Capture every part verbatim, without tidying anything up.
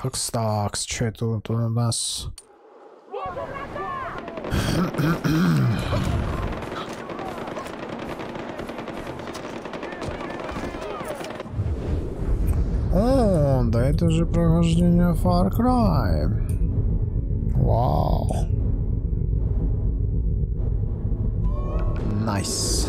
Такс, такс, что это тут у нас? О, да это же прохождение Far Cry. Вау. Найс.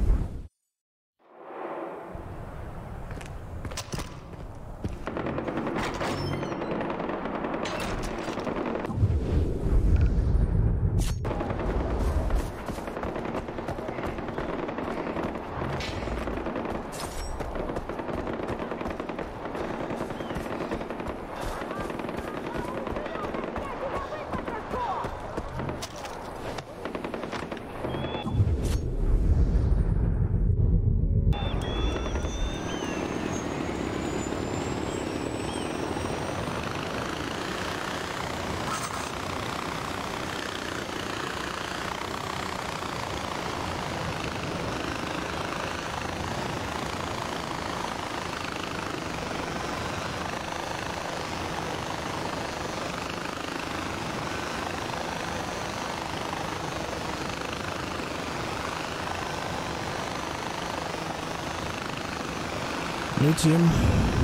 Летим.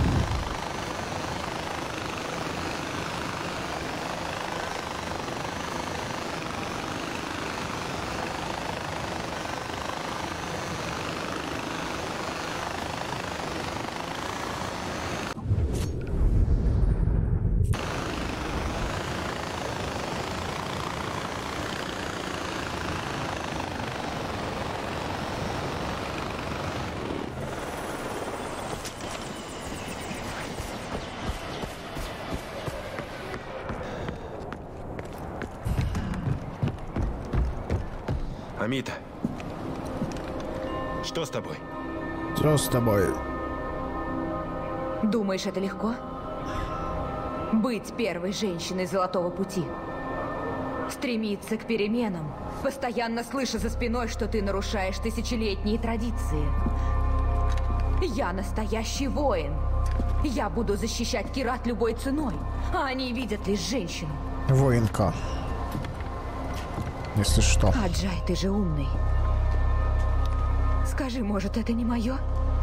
Амита, что с тобой? Что с тобой? Думаешь, это легко? Быть первой женщиной Золотого Пути. Стремиться к переменам, постоянно слыша за спиной, что ты нарушаешь тысячелетние традиции. Я настоящий воин. Я буду защищать Кират любой ценой, а они видят лишь женщину. Воинка. Если что. Аджай, ты же умный. Скажи, может, это не мое?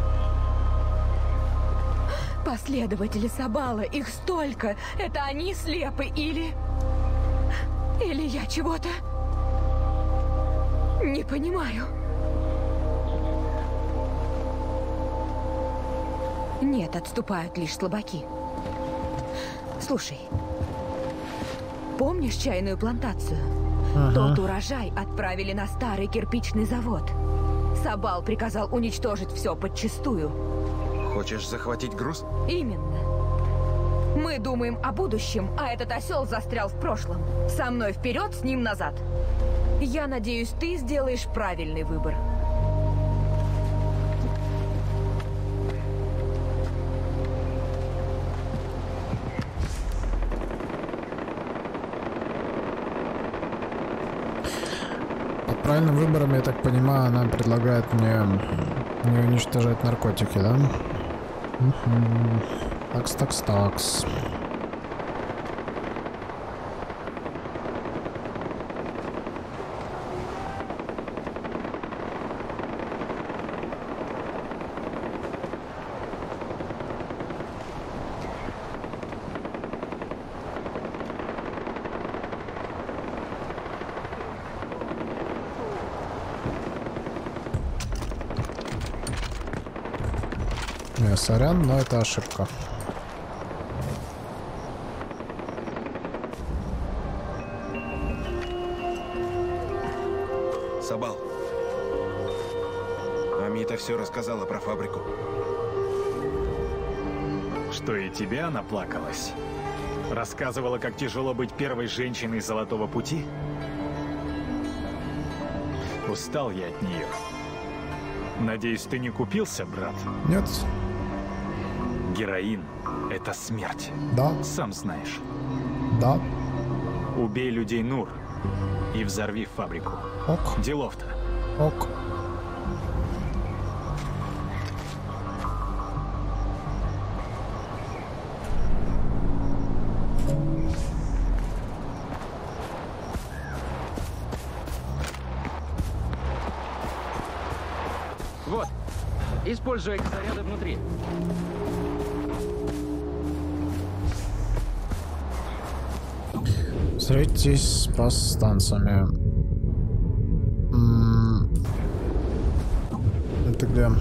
Последователи Сабала, их столько. Это они слепы или... Или я чего-то не понимаю. Нет, отступают лишь слабаки. Слушай, помнишь чайную плантацию? Ага. Тот урожай отправили на старый кирпичный завод. Сабал приказал уничтожить все подчистую. Хочешь захватить груз? Именно. Мы думаем о будущем, а этот осел застрял в прошлом. Со мной вперед, с ним назад. Я надеюсь, ты сделаешь правильный выбор. Правильным выбором, я так понимаю, она предлагает мне не уничтожать наркотики, да? Угу. Такс, такс, такс. Не, сорян, но это ошибка. Сабал. Амита все рассказала про фабрику. Что и тебе она плакалась? Рассказывала, как тяжело быть первой женщиной Золотого Пути? Устал я от нее. Надеюсь, ты не купился, брат? Нет. Героин — это смерть. Да. Сам знаешь. Да. Убей людей, Нур, и взорви фабрику. Ок. Делов-то. Ок. Вот. Используй заряды внутри. Встретитесь с повстанцами. М-м- Это где?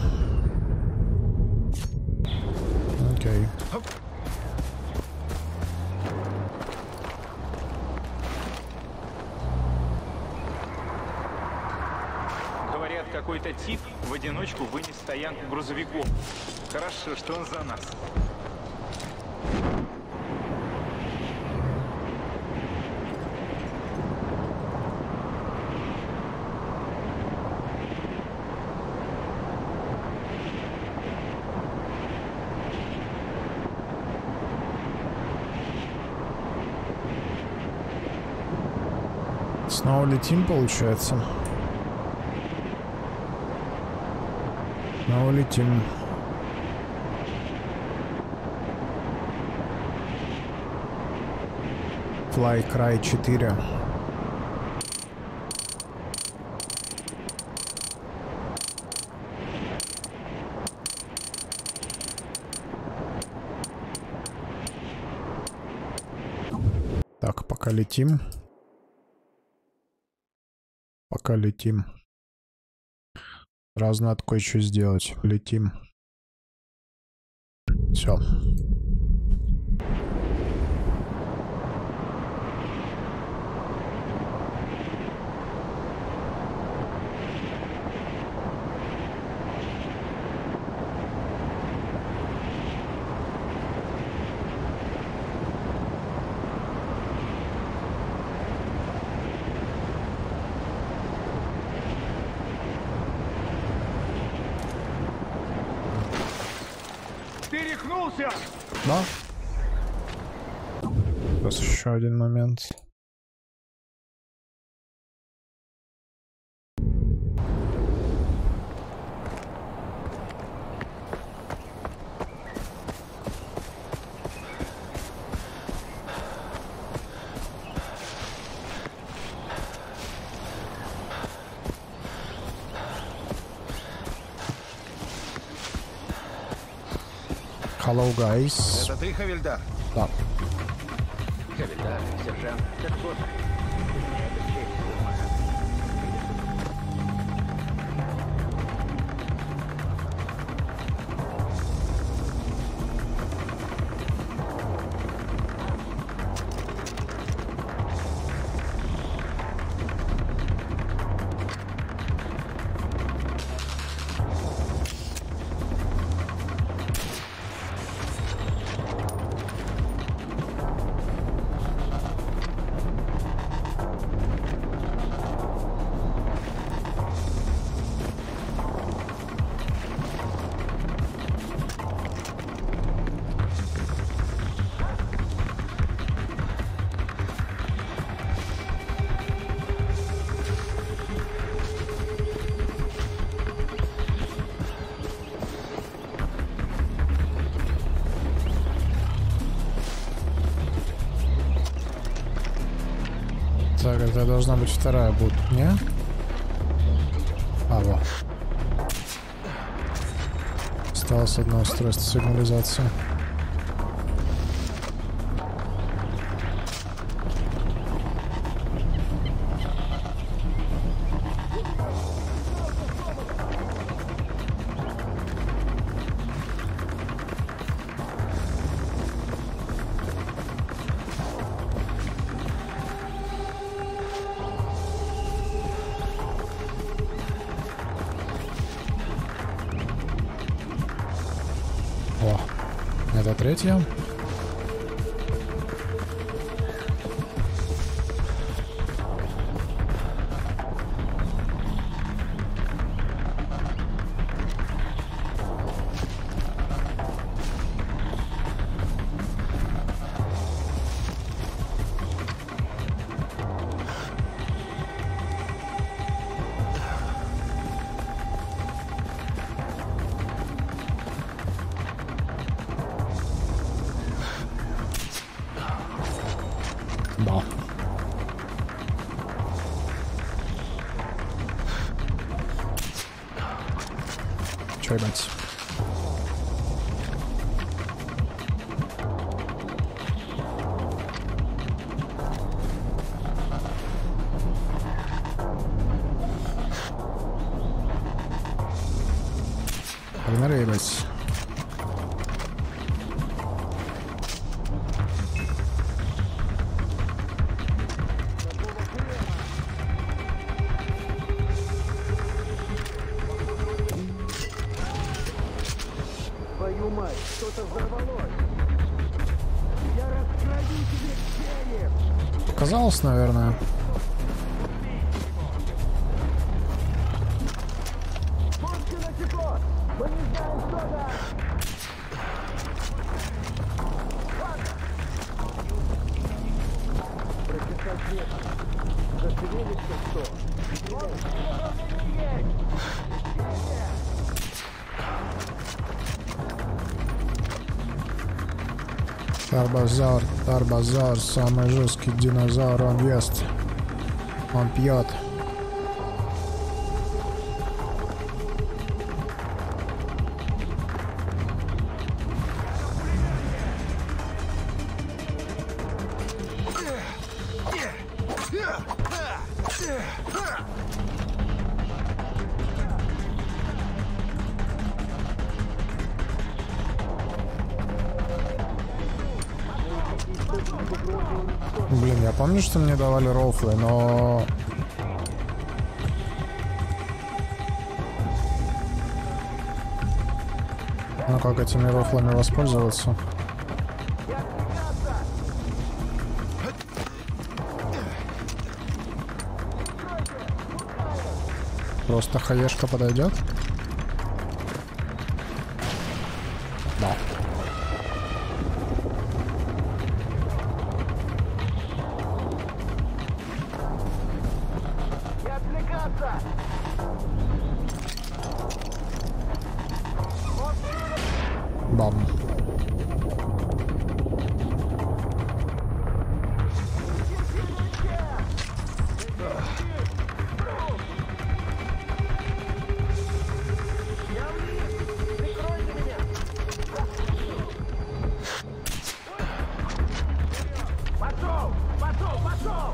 Окей. Говорят, какой-то тип в одиночку вынес стоянку грузовиков. Хорошо, что он за нас. Снова летим, получается. Снова летим. Fly Cry четыре. Так, пока летим. Пока летим. Сразу надо кое-что сделать. Летим. Все. Ты рехнулся! Да. Сейчас еще один момент. Hello, guys. Это ты, Хавильдар? Да. Хавильдар, сержант, как угодно. Так, это должна быть вторая будет, не? А, вот. Осталось одно устройство сигнализации. О, это третья. Чё ебать? Погнали, ебать. Твою мать, что-то взорвалось. Я раскрою тебе череп. Показалось, наверное. Пушки на тепло. Мы не знаем, что да. Прочесать нет. Зашевелится что? Вот, есть. Тарбозавр, Тарбозавр, самый жесткий динозавр, он ест, он пьет. Блин, я помню, что мне давали рофлы, но... Ну как этими рофлами воспользоваться? Просто хаешка подойдет? Да. Бам. Пошел! Пошел! Пошел!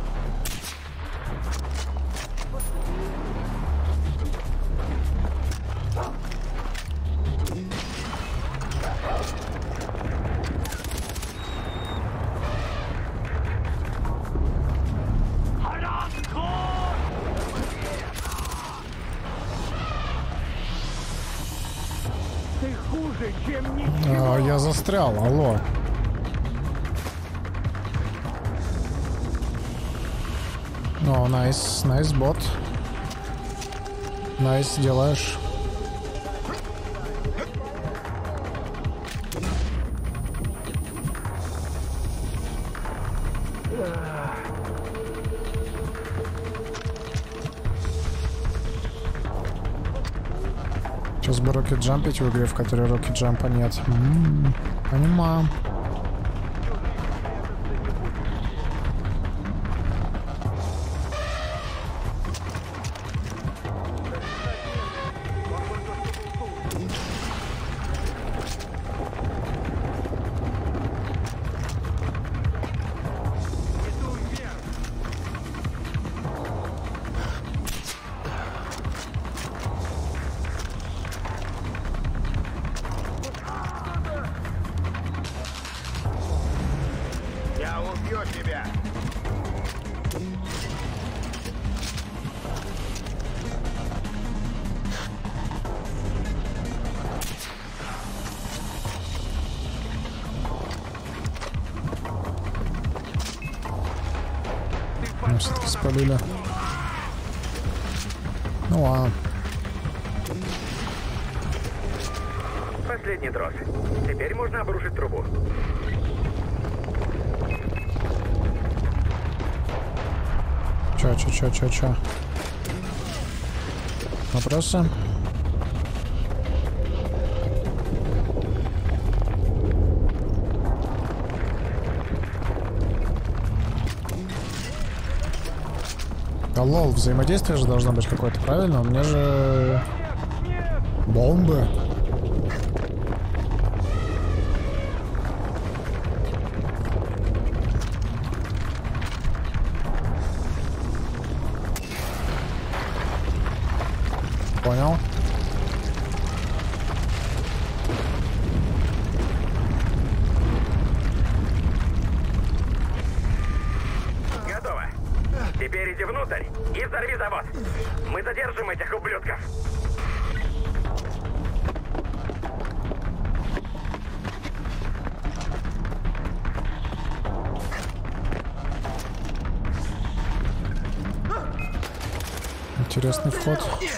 Ты хуже, чем ничего! А, я застрял, алло. О, найс, найс, бот. Найс, делаешь. Сейчас бы рокет джампить в игре, в которой рокет джампа нет. М-м, понимаю. Я убью тебя! Ну, все-таки спалили. Ну ладно. Последний трос. Теперь можно обрушить трубу. Чё, чё, чё, чё, чё? Вопросы? Да лол, взаимодействие же должно быть какое-то, правильно? У меня же... Бомбы. Понял. Готово. Теперь иди внутрь и взорви завод. Мы задержим этих ублюдков. Интересный вход.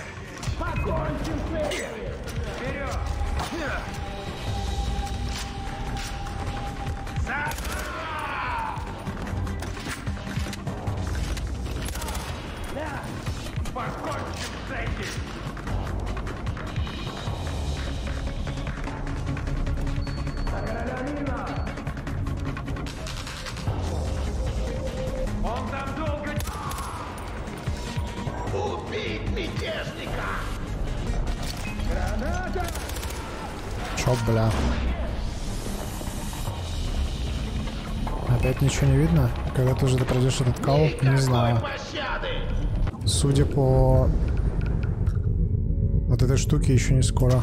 Он там долго... Чё, бля? Опять ничего не видно? Когда ты уже пройдешь этот кал, не знаю. Судя по вот этой штуке, еще не скоро.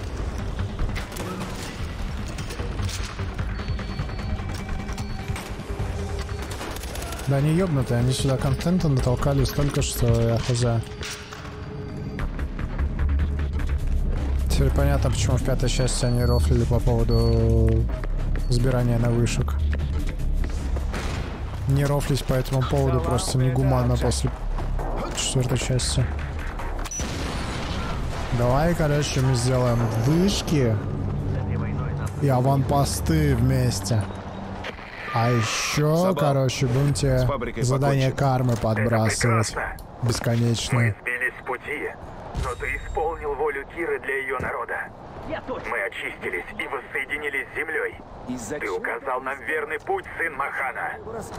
Да они ёбнутые, они сюда контента натолкали столько, что я хз. Теперь понятно, почему в пятой части они рофлили по поводу сбирания на вышек. Не рофлить по этому поводу просто негуманно после четвертой части. Давай, короче, мы сделаем вышки и аванпосты вместе. А еще, Собак. короче, будем тебе задание покончено. кармы подбрасывать. Бесконечные. Мы сбились с пути, но ты исполнил волю Киры для ее народа. Мы очистились и воссоединились с землей. Ты указал нам верный путь, сын Махана.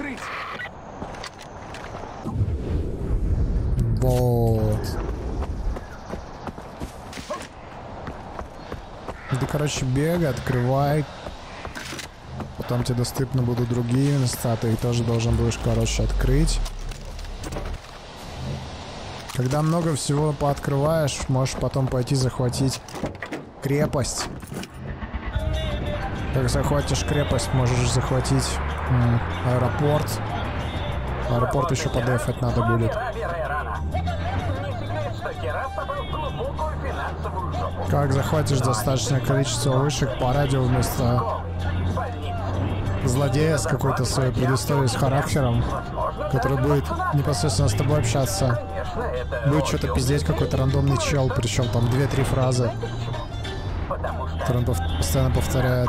Вот. Ты, короче, бегай, открывай. Потом тебе доступны будут другие места, ты их тоже должен будешь, короче, открыть. Когда много всего пооткрываешь, можешь потом пойти захватить крепость. Как захватишь крепость, можешь захватить м, аэропорт. Аэропорт еще подефать надо будет. Как захватишь достаточное количество вышек по радио вместо злодея с какой-то своей предысторией, с характером, который будет непосредственно с тобой общаться. Будет что-то пиздеть, какой-то рандомный чел, причем там две-три фразы, которые он пов- постоянно повторяет.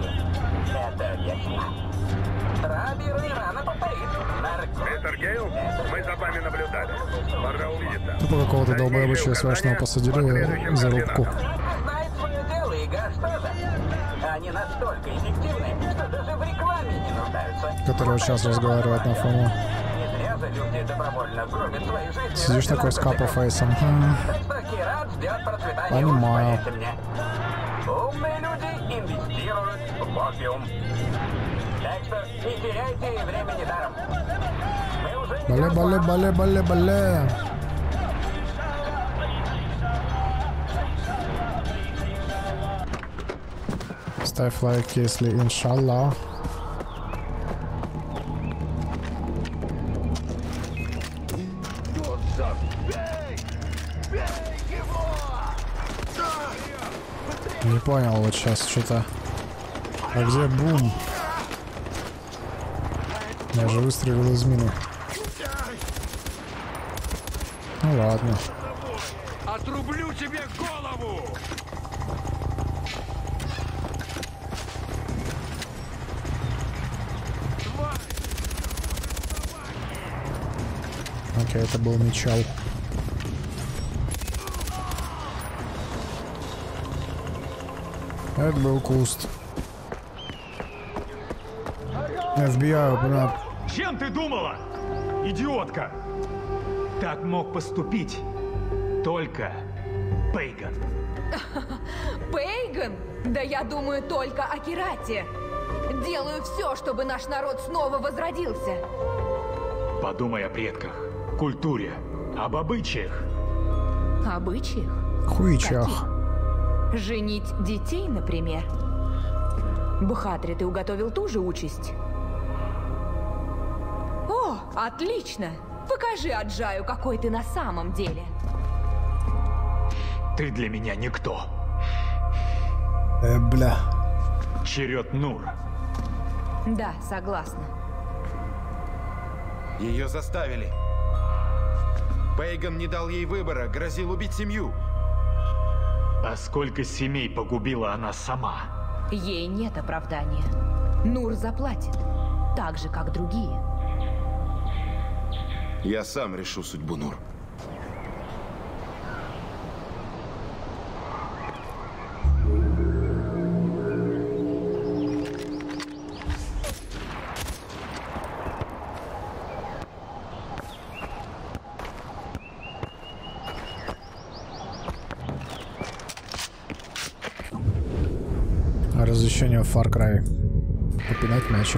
Мистер Гейл, мы за вами наблюдали. Пора увидеться. Тупо какого-то долбоебучего связанного посадили за рубку. Знает свое дело, и газ тоже. Они настолько эффективны, что даже в рекламе не нуждаются. Который вот сейчас разговаривает на фоне. Не зря же люди добровольно гробят свои жизни. Сидишь такой с капо-фейсом. Хм. Так что Кират ждет процветания. Понимаю. Поверьте мне. Умные люди инвестируют в опиум. Так что не теряйте времени даром. Мы уже идем Бале, к бале, вам. бале, бале, бале. Ставь лайк, если иншаллах. Не понял вот сейчас что-то. А где бум? Я же выстрелил из мины. Ну ладно. Отрублю тебе голову! Окей, это был мечал. Это был куст. эф би ай, open up. Чем ты думала, идиотка? Так мог поступить только Пейган. Пейган? Да я думаю только о Кирате. Делаю все, чтобы наш народ снова возродился. Подумай о предках, культуре, об обычаях. Обычаях? Хуичах. Женить детей, например? Бхатри, ты уготовил ту же участь? О, отлично! Покажи Аджаю, какой ты на самом деле. Ты для меня никто. Э, бля. Черед Нур. Да, согласна. Ее заставили. Пейган не дал ей выбора, грозил убить семью. А сколько семей погубила она сама? Ей нет оправдания. Нур заплатит, так же, как другие. Я сам решу судьбу Нур. Разрешение в Far Cry. Попинать мячик.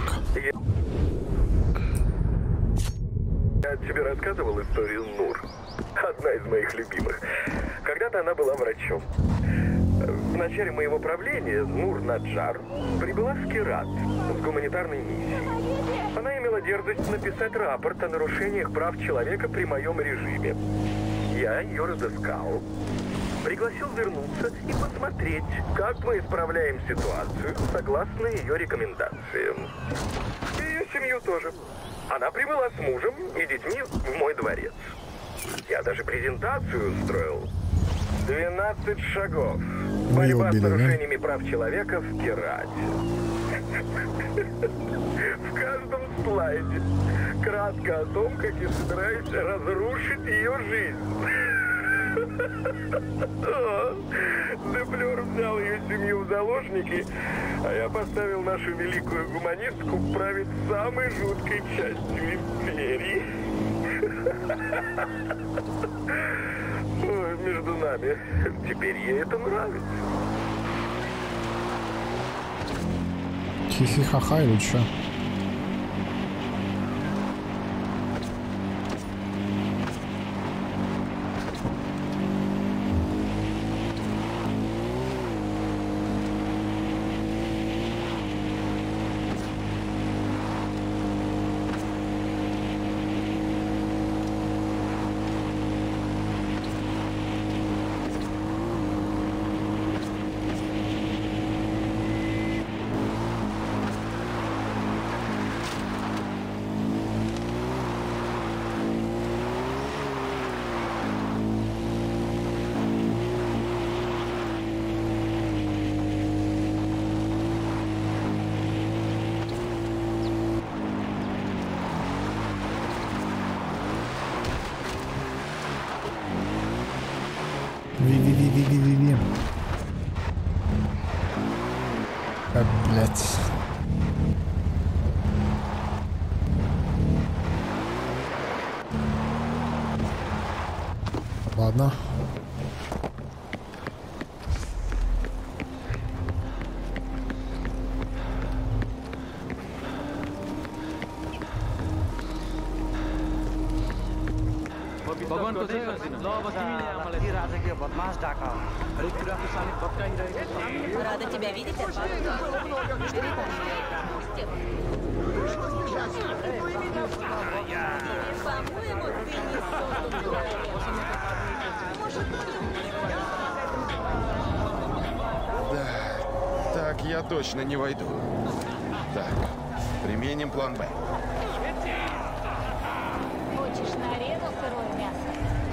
Я тебе рассказывал историю Нур. Одна из моих любимых. Когда-то она была врачом. В начале моего правления Нур Наджар прибыла в Кират с гуманитарной миссией. Она имела дерзость написать рапорт о нарушениях прав человека при моем режиме. Я ее разыскал, пригласил вернуться и посмотреть, как мы исправляем ситуацию согласно ее рекомендациям. И ее семью тоже. Она прибыла с мужем и детьми в мой дворец. Я даже презентацию устроил. двенадцать шагов. Борьба с нарушениями прав человека в Кирате. В каждом слайде кратко о том, как я собираюсь разрушить ее жизнь. Деплер взял ее семью в заложники, а я поставил нашу великую гуманистку править самой жуткой частью империи. Ой, между нами, теперь ей это нравится. Хихихаха или чё? Ви-ви-ви-ви-ви-ви. А, блядь. Ладно. Рада тебя видеть, по-моему, ты не создан Да, так я точно не войду. Так, применим план Б. Хочешь на арену сырое мясо?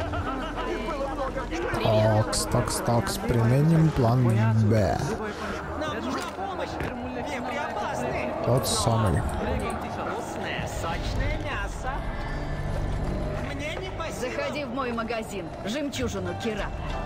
Такс, такс, такс. Применим план Б. Нам нужна помощь! Лепри опасны! Тот самый. Вкусное, сочное мясо! Мне не по силам! Заходи в мой магазин. Жемчужину Кирата.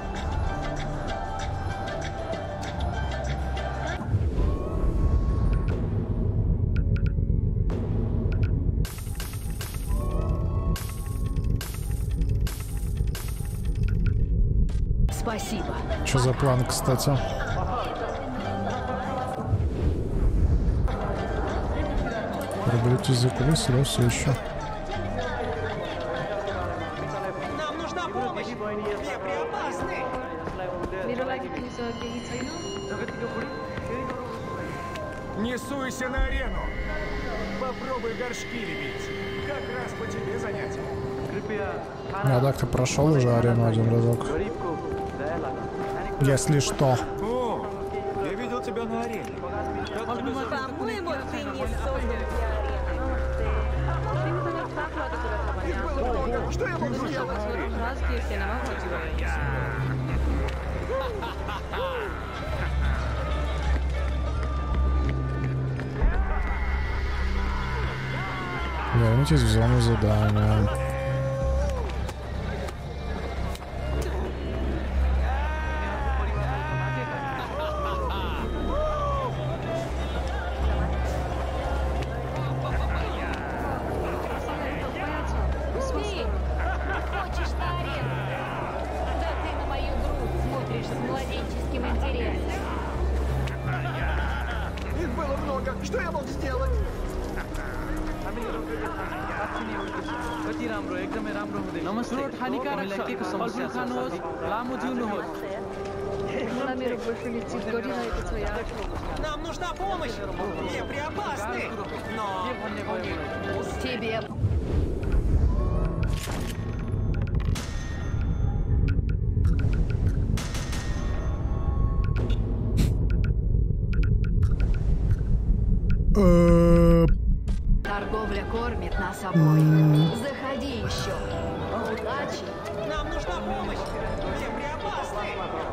Спасибо. Что за план, кстати? Приобрести языковой срез все еще. Нам нужна помощь! Лепри опасны! Не суйся на арену. Попробуй горшки лепить. Как раз по тебе занятие. Я так-то прошел уже арену один разок. Если что. О, я видел тебя на арене. По-моему, ты не создан Ого, что я могу сделать? Вернитесь в зону задания. Хочешь на арену? Да ты на мою грудь смотришь с младенческим интересом. Их было много. Что я мог сделать? Нам нужна помощь! Вепри опасны! Но... Тебе... Торговля кормит нас обоих. Заходи еще. Удачи. Нам нужна помощь! Вепри опасны!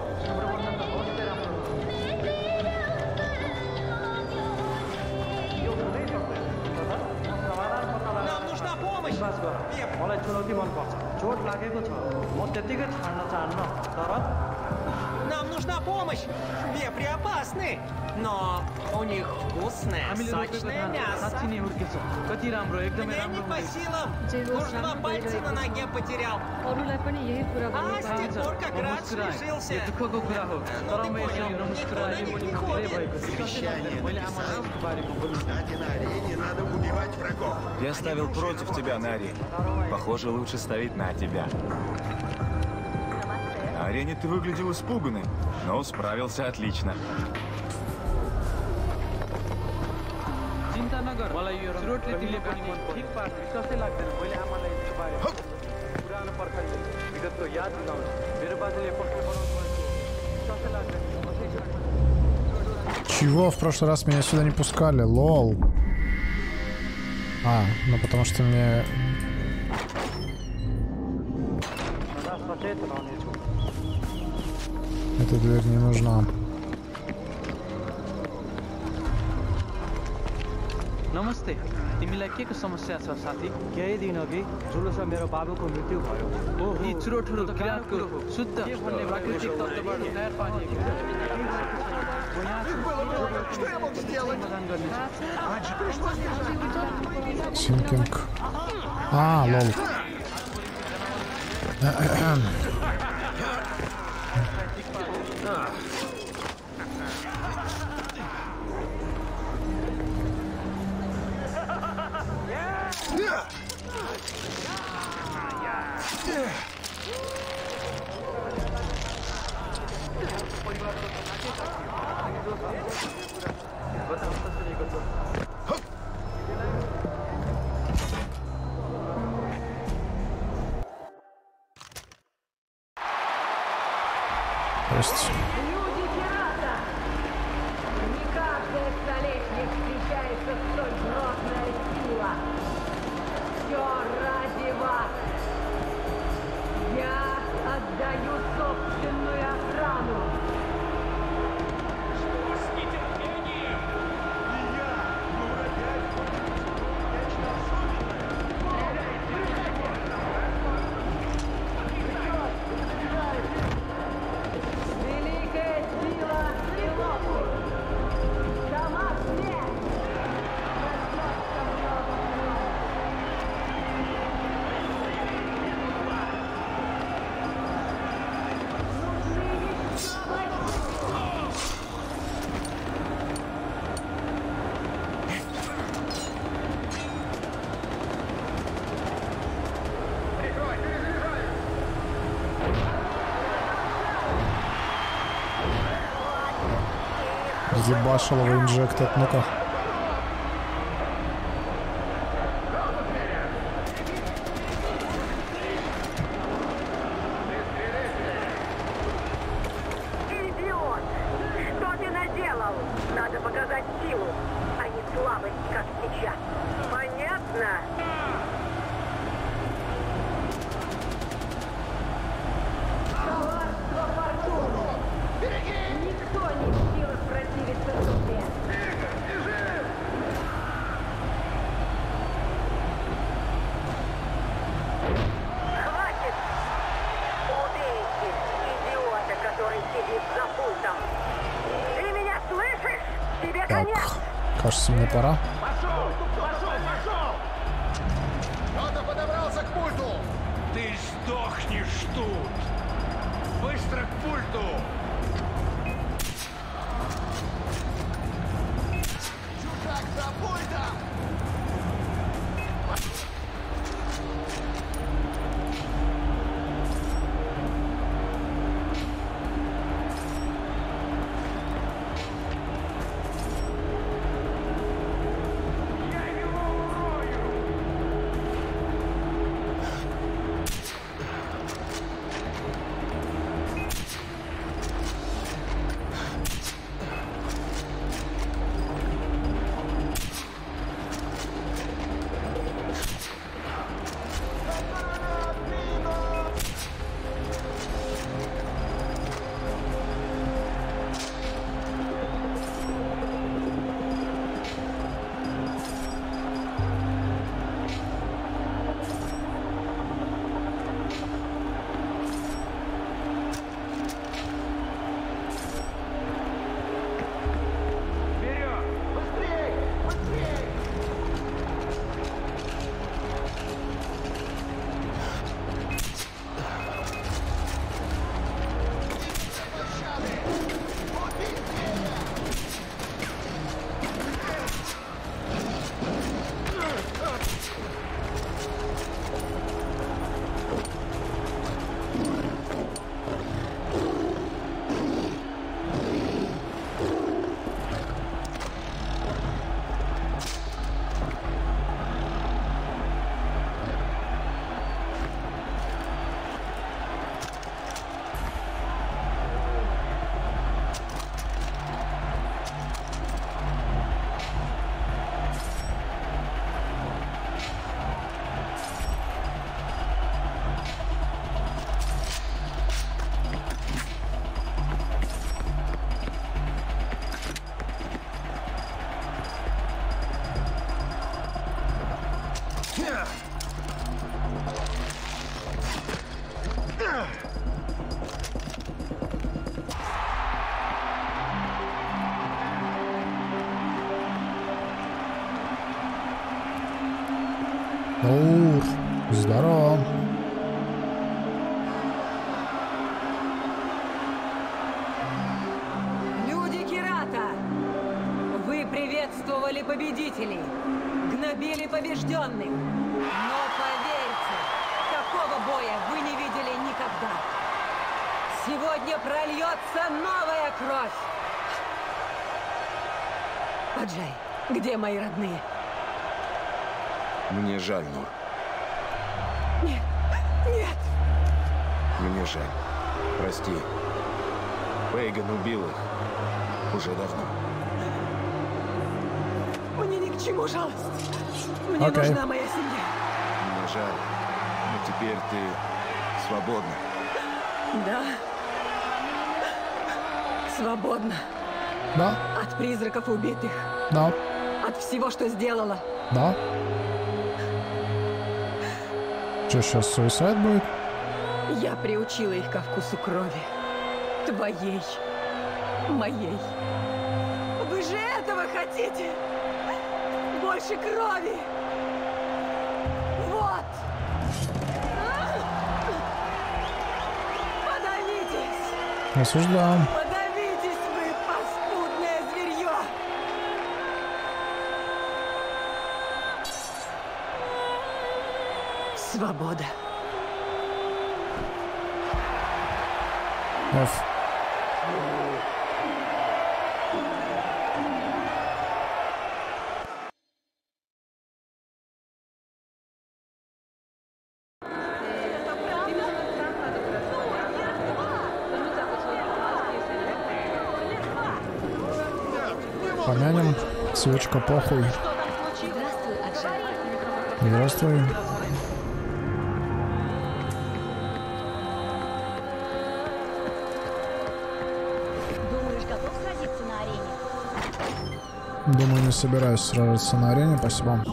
Нам нужна помощь! मलाई चुनौती मनपर्छ चोट लागेको छ म त्यतिकै छाड्न चाहन्न तर Нам нужна помощь! Вепри опасны! Но у них вкусное, сочное мясо. साँच्ची नै हुर्केछ कति राम्रो एकदमै Мне не राम्रो по силам! Уж два пальца на ноге потерял. अरूलाई पनि यही कुरा А с тех пор как раз лишился. यो दुःखको कुरा हो तर म यसरी नमुस्कुराए पनि धेरै भएको छु मैले आमालाई यसको बारेमा बोल्नु Кстати, на арене надо убивать врагов. Я ставил против тебя на арене. Похоже, лучше ставить на тебя. На арене ты выглядел испуганным, но справился отлично. चिन्ता नगर मलाई यो चोटले तिमीले पनि ठिक पार्छ विश्वासै लाग्दैन मैले आमालाई यसको बारेमा पुरानो पर्खाइले विगतको याद दिलाउनु मेरो बाजेले पक्का बनाउनु भएको विश्वासै लाग्दैन कसै छ Чего? В прошлый раз меня сюда не пускали, лол. А, ну потому что мне... सचेत रहनेछु Эта дверь не нужна. नमस्ते तिमीलाई के को समस्या छ साथी केही दिन अघि जुलुसमा मेरो बाबुको मृत्यु भयो ओ यी चुरोटहरु किरातको शुद्ध प्राकृतिक तत्त्वबाट तयार पारिएको Что я мог сделать? Синкинг. А, лол. Прости. Люди театра! Не каждое столетие встречается столь грозная сила. Все ради вас. Я отдаю собственную охрану. Великая сила Силопу! Сама смерть! Ебашил его инжектед, ну-ка. Идиот! Что ты наделал? Надо показать силу, а не слабость, как сейчас. Понятно? Никто не в силах противиться судьбе. Хватит! Убейте идиота, который сидит за пультом. Ты меня слышишь? Тебе конец! Так, кажется, мне пора. Пошел! Пошел! Пошел! Кто-то подобрался к пульту! Ты сдохнешь тут! Быстро к пульту! Чужак за пультом! Ух, здорово. Люди Кирата! Вы приветствовали победителей, гнобили побежденных. Но поверьте, такого боя вы не видели никогда. Сегодня прольется новая кровь. Аджай, где мои родные? Мне жаль, Нур. Нет, нет. Мне жаль. Прости. Фейган убил их. Уже давно. Мне ни к чему жалость. Мне Окей. нужна моя семья. Мне жаль. Но теперь ты свободна. Да. Свободна. Да, От призраков убитых. да, От всего, что сделала. да. Что, сейчас суицид будет? Я приучила их ко вкусу крови. Твоей. Моей. Вы же этого хотите? Больше крови. Вот. Подавитесь. Осуждаем. Подавитесь вы, паскудное зверье. Свобода. F. Помянем. Свечка, похуй. Здравствуй. Думаешь, готов сразиться на арене? Думаю, не собираюсь сражаться на арене. Спасибо.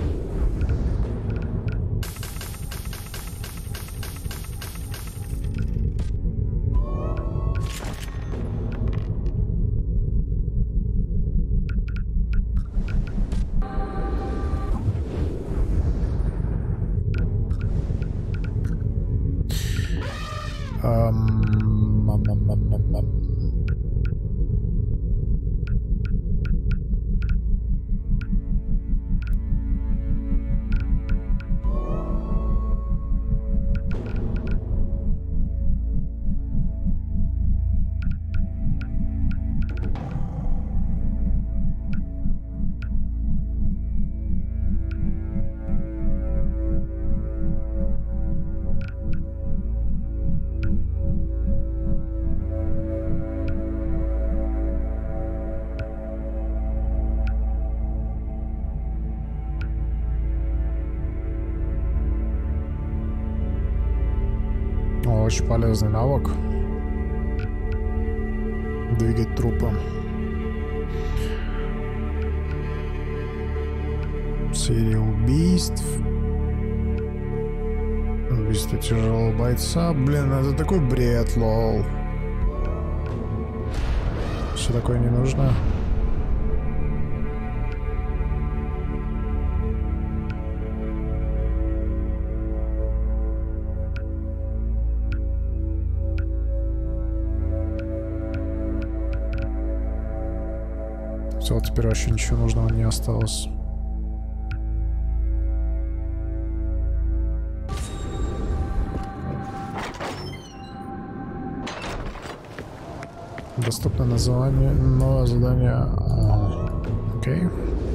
Очень полезный навык. Двигать трупы. Серия убийств. Убийство тяжелого бойца. Блин, это такой бред, лол. Все такое не нужно. Все, теперь вообще ничего нужного не осталось. Доступно название, новое задание. А, окей.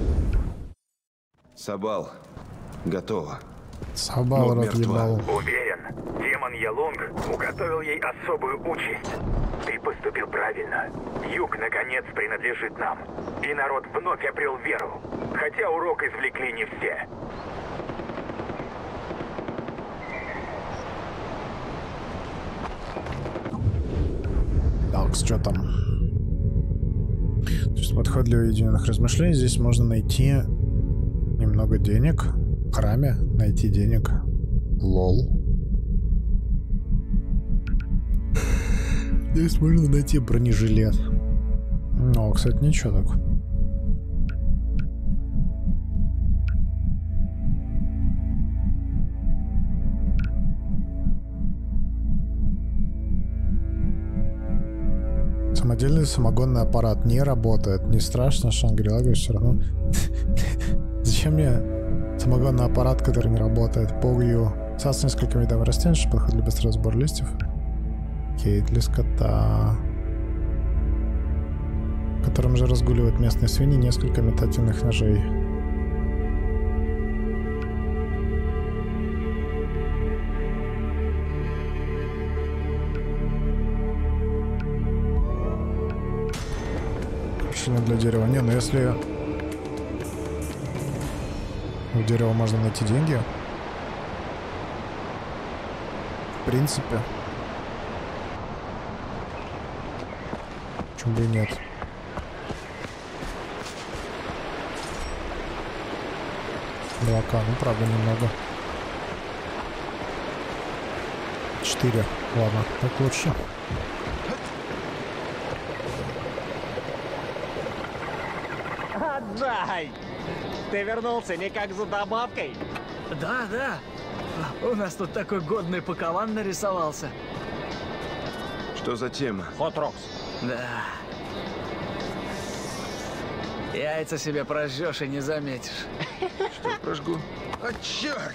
Сабал. Готово. Сабал разъебал. Уверен, демон Ялунг уготовил ей особую участь. Ты поступил правильно. Юг, наконец, принадлежит нам. И народ вновь обрел веру. Хотя урок извлекли не все. Так, что там? То есть подход для уединенных размышлений. Здесь можно найти немного денег. В храме найти денег. Лол. Здесь можно найти бронежилет. Ну, кстати, ничего так. Самодельный самогонный аппарат не работает. Не страшно, Шангри-Ла, говорит, все равно. Зачем мне самогонный аппарат, который не работает? Погью. Сад с несколькими видами растений, что подходит для быстрого сбора листьев. Кейт для скота. В котором же разгуливают местные свиньи, несколько метательных ножей. Для дерева. Не, но если у дерева можно найти деньги, в принципе, почему бы и нет. Молока, ну правда немного. Четыре. Ладно, так лучше. Отдай! Ты вернулся не как за добавкой? Да, да. У нас тут такой годный пакован нарисовался. Что за тема? Hot Rocks. Да. Яйца себе прожжешь и не заметишь. Что прожгу? О, черт!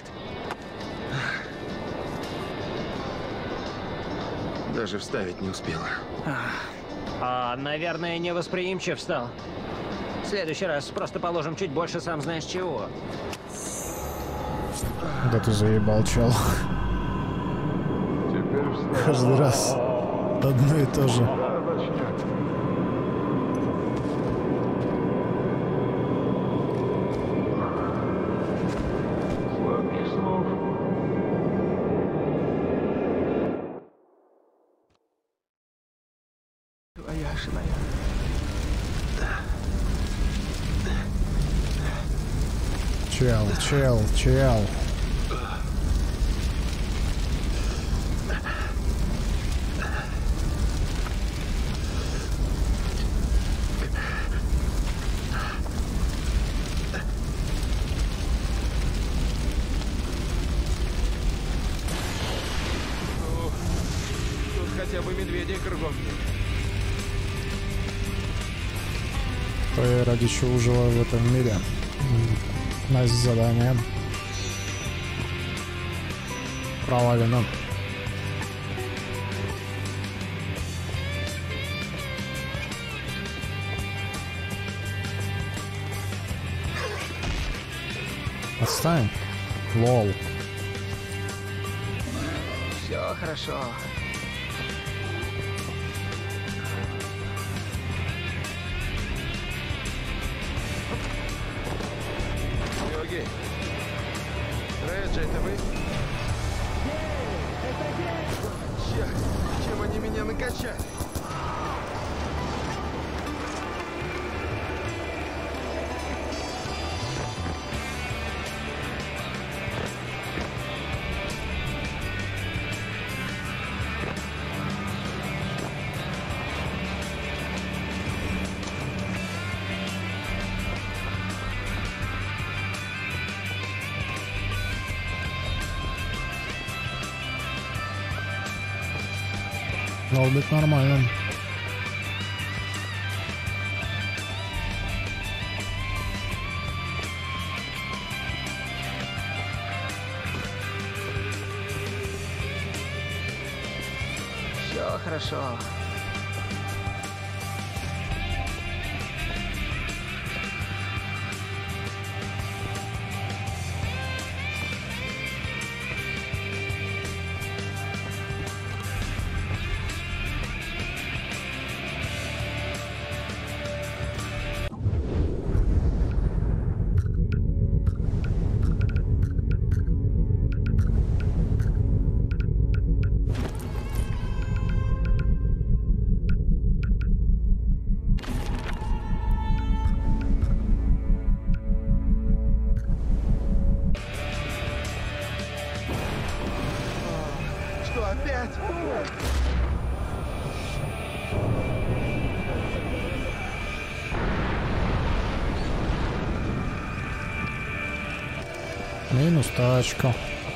Даже вставить не успела. А, наверное, невосприимчив стал. В следующий раз просто положим чуть больше, сам знаешь чего. Да ты заебал, чел. Каждый раз одно и то же. Чел, чел, чел. Хотя бы медведей кругом. То я ради чего жила в этом мире. Найс задание. Провалено. Отстань. Лол. Все хорошо. Йоги. Реджи, это вы? Черт, чем они меня накачали? Должно быть нормально. Все хорошо. Что опять? Минус тачка.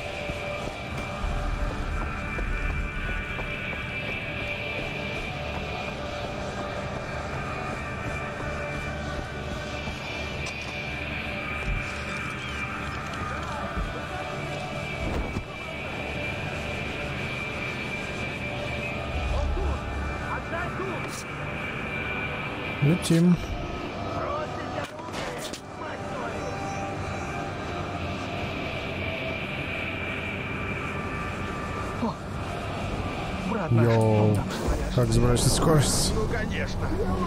Летим. Йоу, как сбросить скорость? Ну, конечно.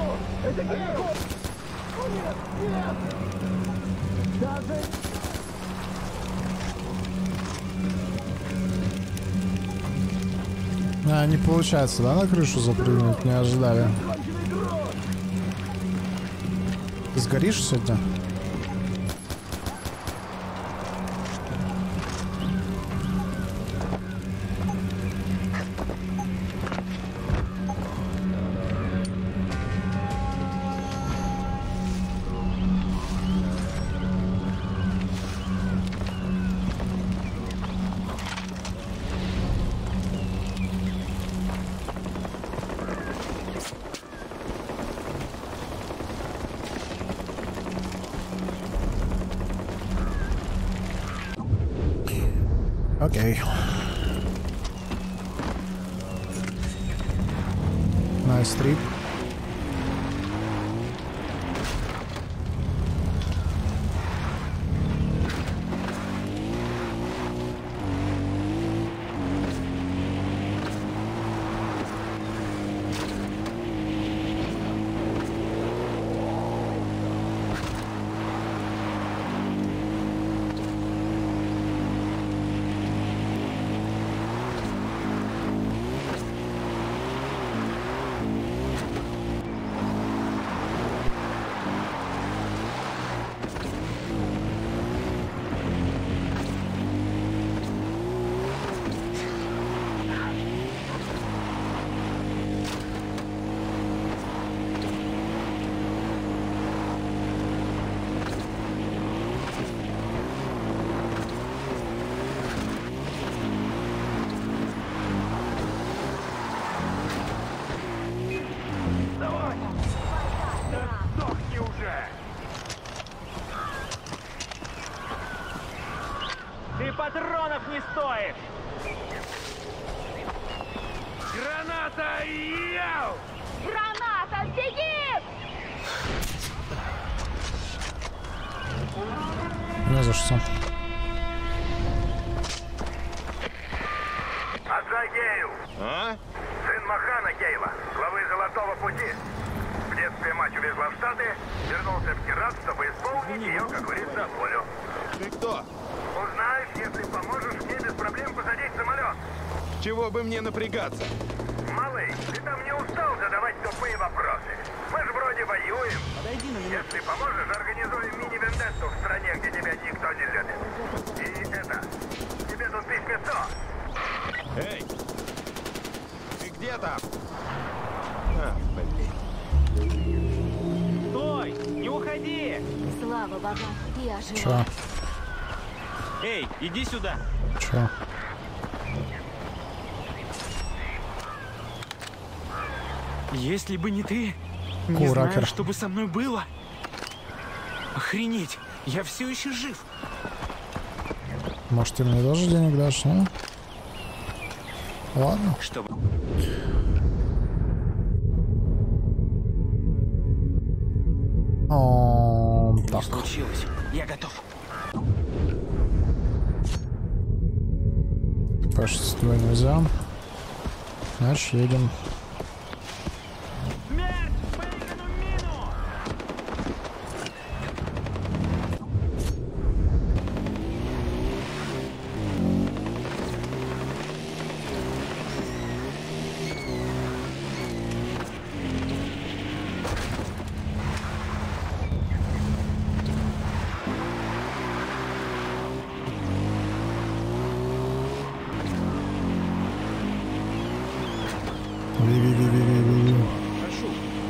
А, не получается, да, на крышу запрыгнуть? Не ожидали. Ты сгоришь сегодня? Окей. Nice trip. стоит! Граната! Яу! Граната! Беги! Не за что. Отдай Гейл. А? Сын Махана Гейла, главы Золотого Пути. В детстве мать увезла в Штаты, вернулся в Кират, чтобы исполнить ее, как говорится, волю. Ты кто? Узнаешь, если поможешь мне без проблем посадить самолет. Чего бы мне напрягаться? Малый, ты там не устал задавать тупые вопросы? Мы же вроде воюем. Подойди на меня. Если поможешь, организуем мини-вендетту в стране, где тебя никто не любит. И это, тебе тут письмецо. Эй! Ты где там? А, блин. Стой! Не уходи! Слава богам, я жива. Чё? Эй, иди сюда! Чё? Если бы не ты, не Куракер. знаю, что бы со мной было. Охренеть, я все еще жив. Может, ты мне тоже денег дашь, не? Ладно. Чтобы... О, так. Случилось. Я готов. Паш, с тобой нельзя. Значит, едем. Ви-ви-ви-ви-ви-ви. Прошу.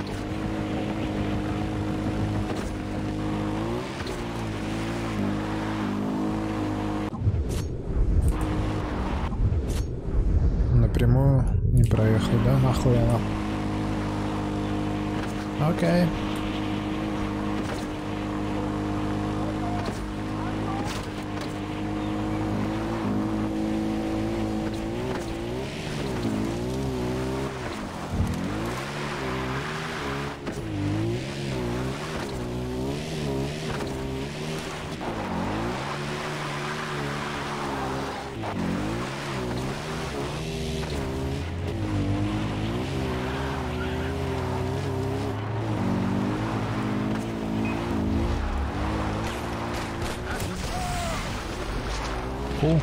Напрямую не проехал, да? Охуенно. Окей. Фу.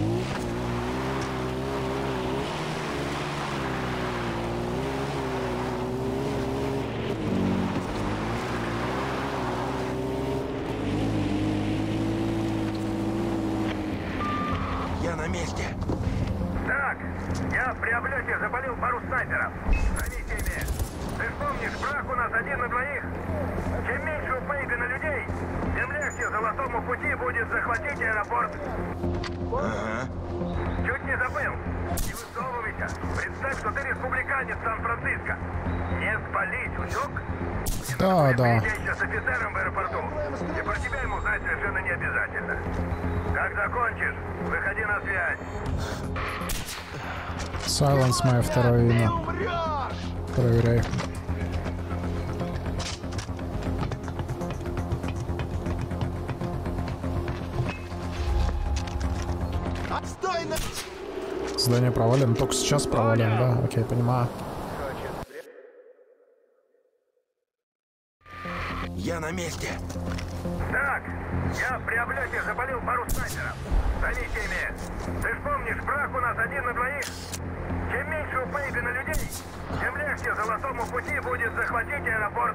Я на месте. Так, я при облете запалил пару снайперов. Займите ими. Ты ж помнишь, брак у нас один на двоих? Чем меньше у Пейга на людей, тем легче Золотому Пути будет захватить аэропорт. Ага. Чуть не забыл. Не высовывайся. Представь, что ты республиканец Сан-Франциско. Не спалить, усек? Да, да. Я сейчас с офицером в аэропорту. И про тебя ему знать совершенно не обязательно. Как закончишь, выходи на связь. Silence мое второе имя. Проверяй. Стой на... Здание провалено. Только сейчас провалено, да? Окей, понимаю. Я на месте. Так, я при облете запалил пару снайперов. Займите ими. Ты ж помнишь, брак у нас один на двоих? Чем меньше у Пейга на людей, тем легче Золотому Пути будет захватить аэропорт.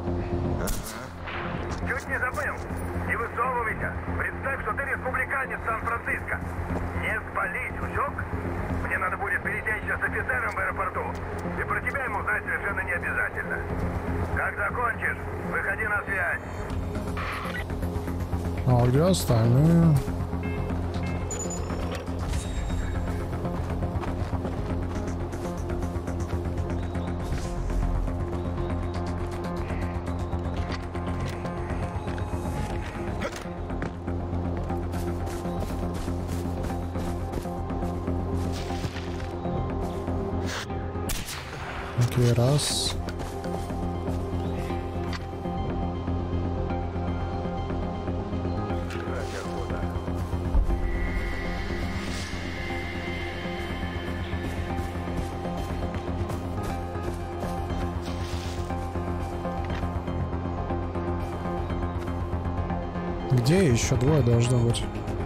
Чуть не забыл. Не высовывайся. Представь, что ты республиканец Сан-Франциско. Не спалить, усек? Мне надо будет перейти сейчас с офицером в аэропорту. И про тебя ему знать совершенно не обязательно. Как закончишь, выходи на связь. А где остальные? Окей, раз. Где еще двое должно быть?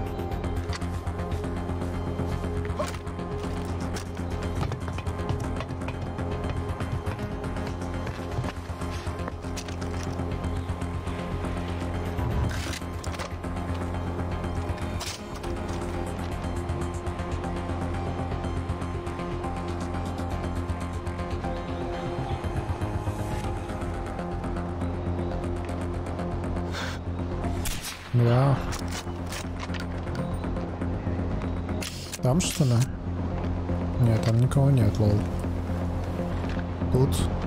Да. Там что ли? Нет, там никого нет, лол. Тут.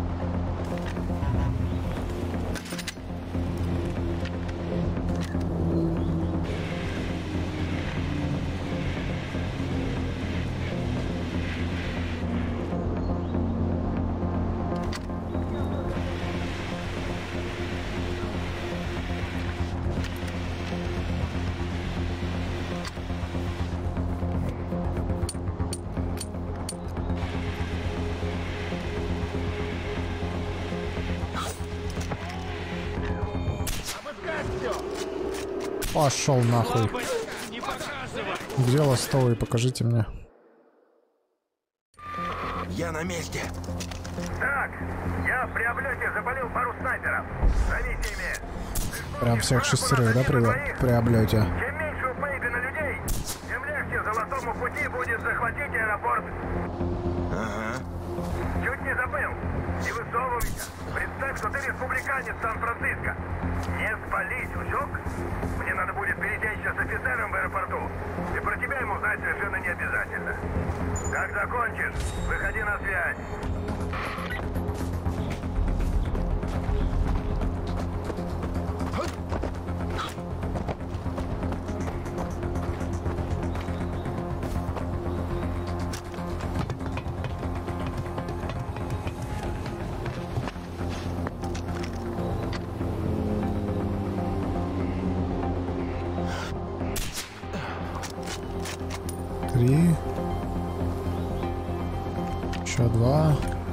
Пошел нахуй. Где ластовый? Покажите мне. Я на месте. Так, я при облете запалил пару снайперов. Зовите ими. Прям всех шестерых, да, при, при облете? Чем меньше у Пейгана людей, тем легче Золотому пути будет захватить аэропорт. Ага. Чуть не забыл. Не высовывайся. Представь, что ты республиканец Сан-Франциско. Не спалить, усек? Мне надо будет перейти сейчас с офицером в аэропорту. И про тебя ему знать совершенно не обязательно. Как закончишь, выходи на связь. Три. Еще два.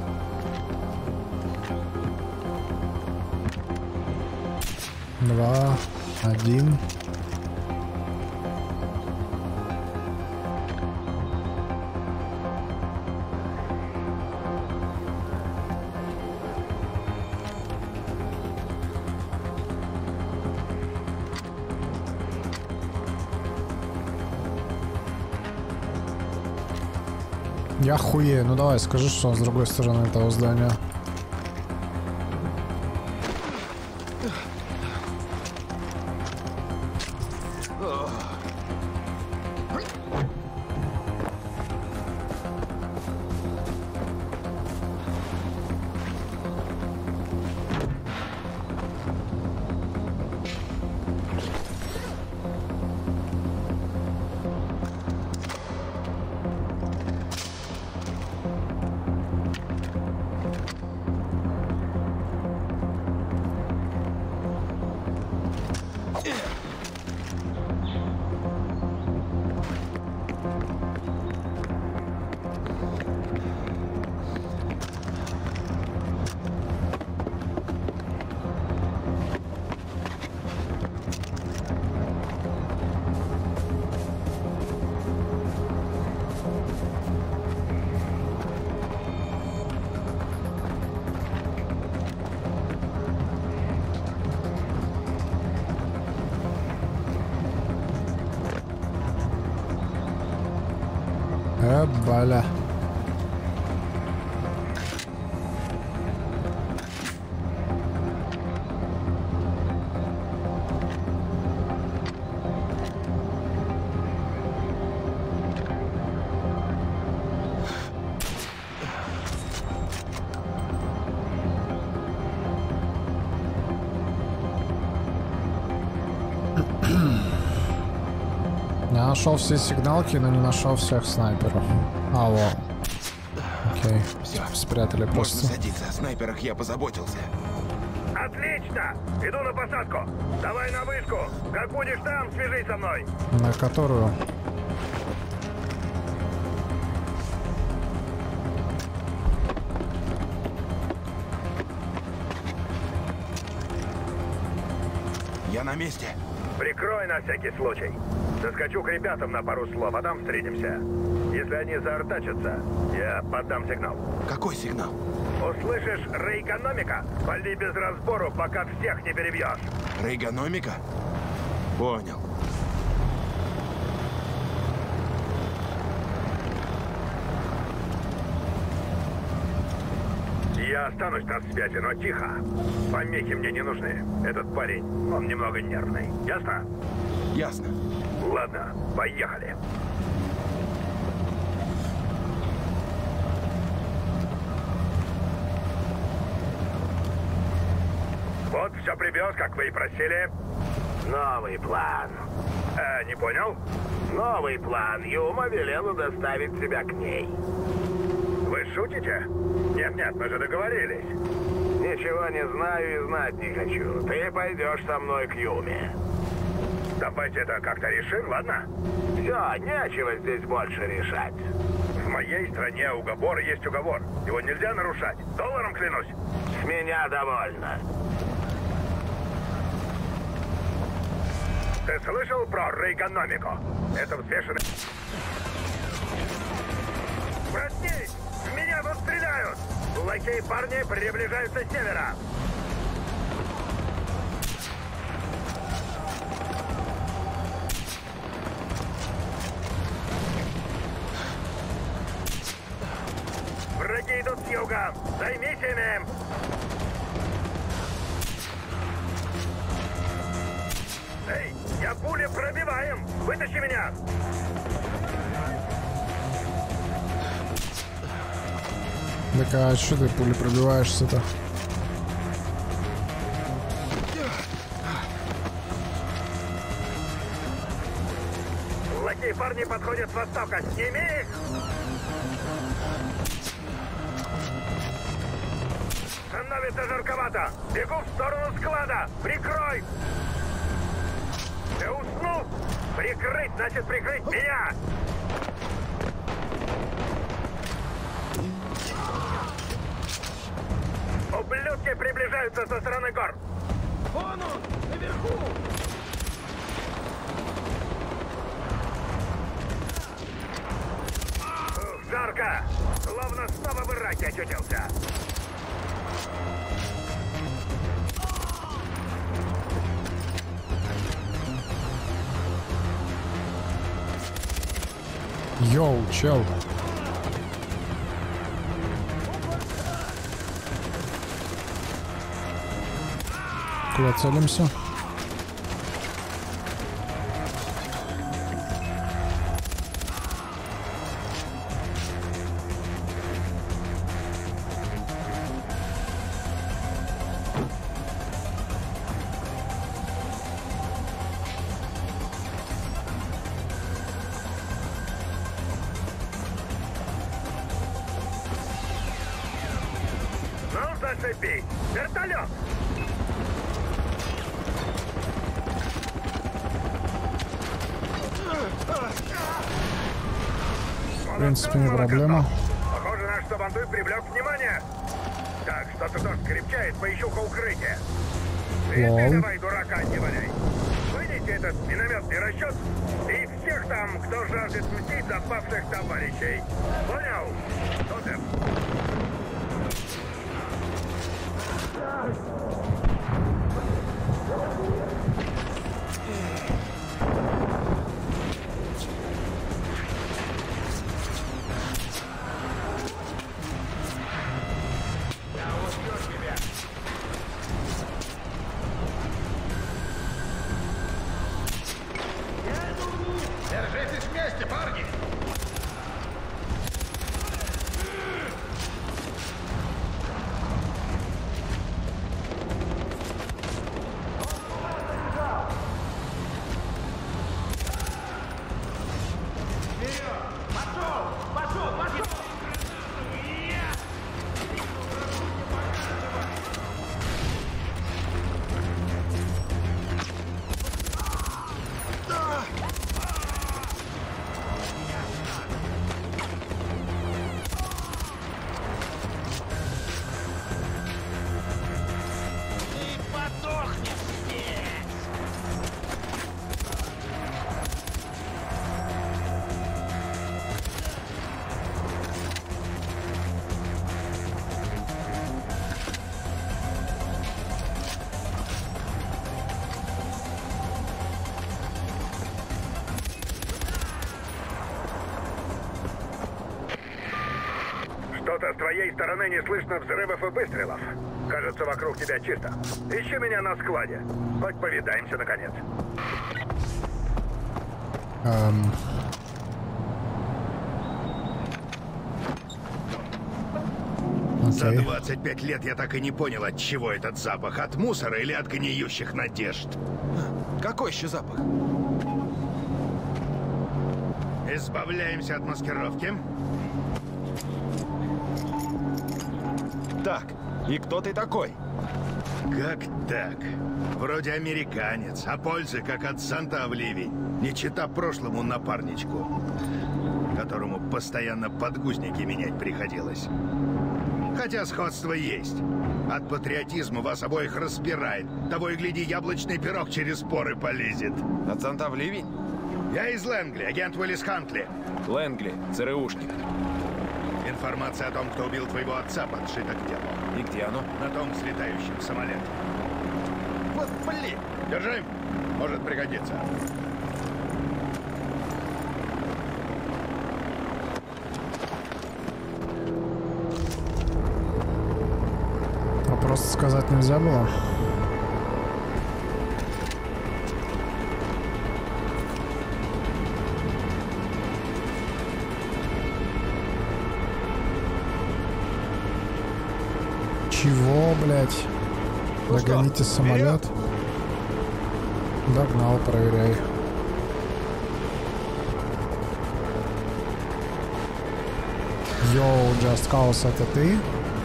Два. Один. Я хуею. Ну давай, скажи, что он с другой стороны этого здания. Эбаля. Я нашел все сигналки, но не нашел всех снайперов. А, вот. Окей. Все. Спрятали Можно просто. садиться. О снайперах я позаботился. Отлично! Иду на посадку. Давай на вышку. Как будешь там, свяжись со мной. На которую? Я на месте. Прикрой на всякий случай. Заскочу к ребятам на пару слов, а там встретимся. Если они заортачатся, я подам сигнал. Какой сигнал? Услышишь рейгономика? Пали без разбору, пока всех не перебьешь. Рейгономика? Понял. Я останусь на связи, но тихо. Помехи мне не нужны. Этот парень, он немного нервный. Ясно? Ясно. Ладно, поехали. Вот все прибьет, как вы и просили. Новый план. Э, не понял? Новый план. Юма велела доставить тебя к ней. Вы шутите? Нет-нет, мы же договорились. Ничего не знаю и знать не хочу. Ты пойдешь со мной к Юме. Давайте это как-то решим, ладно? Все, нечего здесь больше решать. В моей стране уговор есть уговор. Его нельзя нарушать. Долларом клянусь. С меня довольно. Ты слышал про рейгономику? Это взвешенный... Проснись! В меня тут стреляют! Лакей парни приближаются с севера. Враги идут с юга. Займись ими! Эй, я пули пробиваем! Вытащи меня! Так а что ты пули пробиваешься-то? Лакей парни подходят с востока. Сними их! Становится жарковато. Бегу в сторону склада. Прикрой! Ты уснул? Прикрыть, значит прикрыть меня! Ублюдки приближаются со стороны гор. Вон он, наверху! Ух, жарко! Словно снова в Ираке очутился. Йоу, чел. Куда целимся? Ну, зацепи! Вертолет! В принципе, не проблема. Похоже, наш сабантуй привлек внимание. Так, что-то дождь крепчает, поищу-ка укрытие. Ты, ты давай, дурака, не валяй. Выйдите этот минометный расчет и всех там, кто жаждет мстить за павших товарищей. Понял? Что ты? Держитесь вместе, парни! с твоей стороны не слышно взрывов и выстрелов. Кажется, вокруг тебя чисто. Ищи меня на складе. Хоть повидаемся, наконец. Эм... За двадцать пять лет я так и не понял, от чего этот запах. От мусора или от гниющих надежд? Какой еще запах? Избавляемся от маскировки. Так, и кто ты такой? Как так? Вроде американец, а пользы как от Санта в ливень. Не чита прошлому напарничку, которому постоянно подгузники менять приходилось. Хотя сходство есть. От патриотизма вас обоих распирает. Того и гляди, яблочный пирог через поры полезет. От Санта в ливень? Я из Лэнгли, агент Уиллис Хантли. Лэнгли, ЦРУшник. Информация о том, кто убил твоего отца, подшита к делу. И где оно? На том с летающим самолетом. Вот блин! Держи. Может пригодиться. А просто сказать нельзя было? Чего, блядь? Ну Догоните что, самолет. Догнал, проверяй. Йоу, Just Cause, это ты?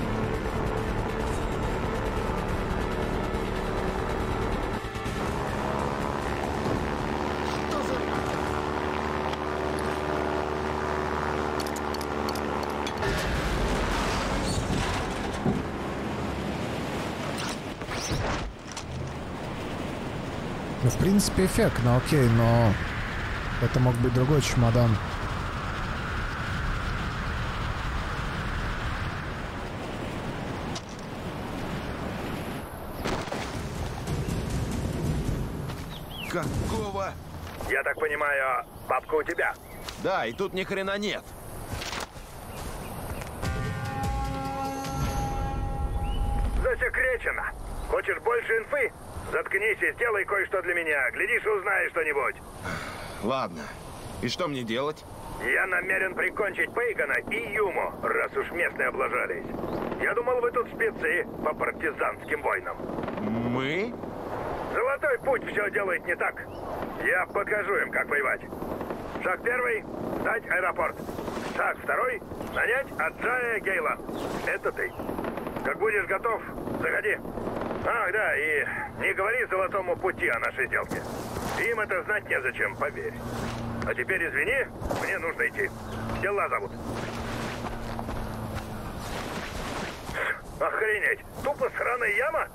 Ну, в принципе, эффектно, окей, но это мог быть другой чемодан. Какого? Я так понимаю, папка у тебя? Да, и тут ни хрена нет. Засекречено. Хочешь больше инфы? Заткнись и сделай кое-что для меня. Глядишь, узнаешь что-нибудь. Ладно. И что мне делать? Я намерен прикончить Пейгана и Юму, раз уж местные облажались. Я думал, вы тут спецы по партизанским войнам. Мы? Золотой путь все делает не так. Я покажу им, как воевать. Шаг первый — дать аэропорт. Шаг второй — нанять Аджая Гейла. Это ты. Как будешь готов, заходи. Ах, да, и не говори Золотому пути о нашей сделке. Им это знать незачем, поверь. А теперь извини, мне нужно идти. Дела зовут. Охренеть, тупо сраная яма?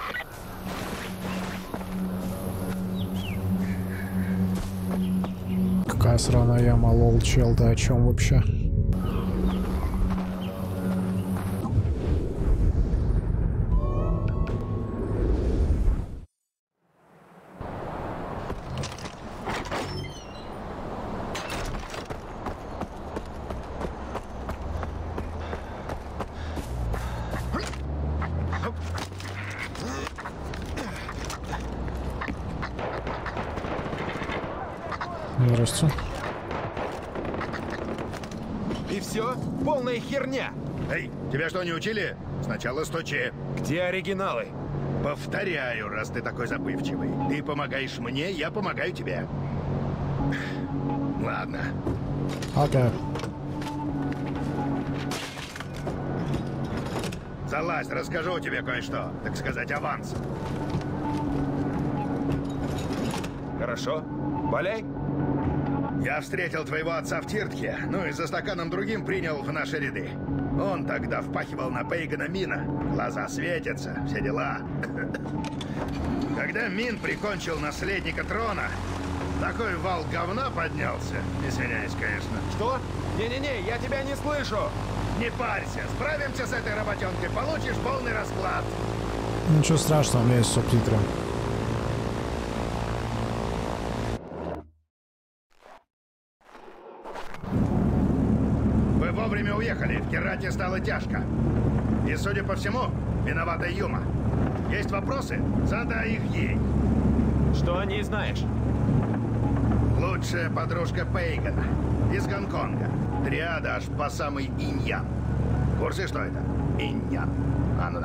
Какая сраная яма, лол, чел, ты о чем вообще? Здравствуйте. И все? Полная херня! Эй, тебя что, не учили? Сначала стучи. Где оригиналы? Повторяю, раз ты такой забывчивый. Ты помогаешь мне, я помогаю тебе. Ладно. Окей. Залазь, расскажу тебе кое-что. Так сказать, аванс. Хорошо. Валяй. Я встретил твоего отца в Тиртке, ну и за стаканом другим принял в наши ряды. Он тогда впахивал на Пейгана Мина. Глаза светятся, все дела. Когда Мин прикончил наследника трона, такой вал говна поднялся. Извиняюсь, конечно. Что? Не-не-не, я тебя не слышу. Не парься, справимся с этой работенкой, получишь полный расклад. Ничего страшного, у меня есть субтитры. Вовремя уехали. В Керате стало тяжко. И, судя по всему, виновата Юма. Есть вопросы? Задай их ей. Что о ней знаешь? Лучшая подружка Пейгана. Из Гонконга. Триада аж по самый инь-ян. В курсе, что это? Инь-ян. А, ну да.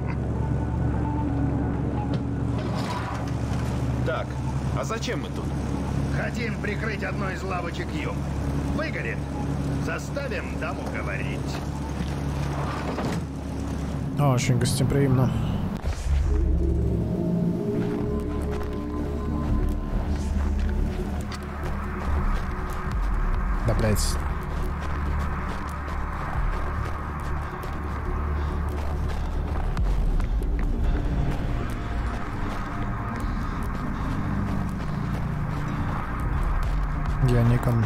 Так, а зачем мы тут? Хотим прикрыть одну из лавочек Юмы. Выгорит. Заставим даму говорить. Очень гостеприимно. Да, блядь. Я Никон.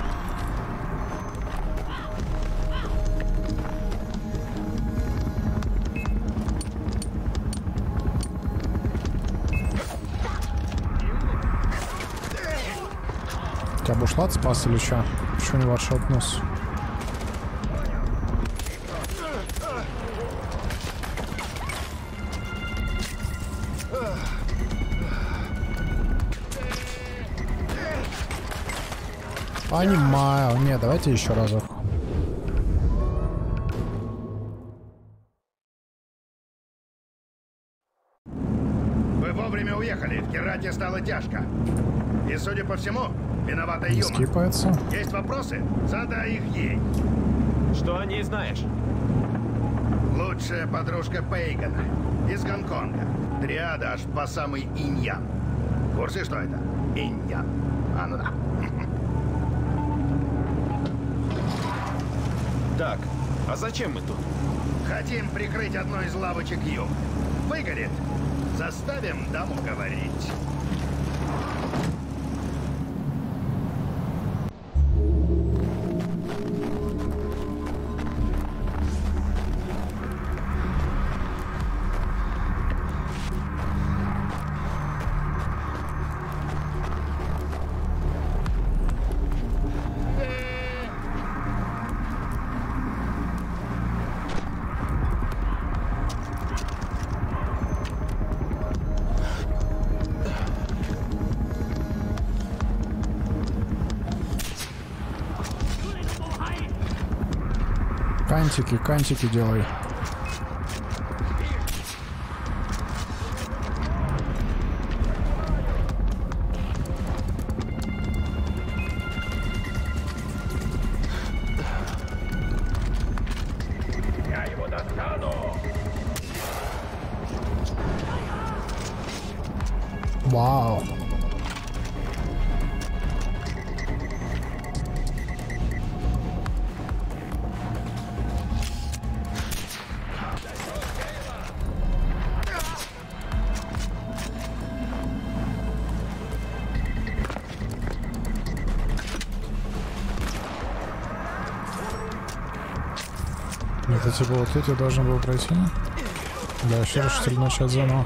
Тебя бушлат спас или что? Почему не ватшотнус? Понимаю. Не, давайте еще разок. Вы вовремя уехали. В Керате стало тяжко. И, судя по всему, виновата Юма. Скипается. Есть вопросы? Задай их ей. Что о ней знаешь? Лучшая подружка Пейгана. Из Гонконга. Триада аж по самый инь-ян. В курсе, что это? Инь-ян. А, ну да. Так, а зачем мы тут? Хотим прикрыть одну из лавочек Юмы. Выгорит. Заставим даму говорить. Кантики, кантики делай. Я его достану. Вау. Это типа вот тут я должен был пройти. Да, еще раз что ли начать заново.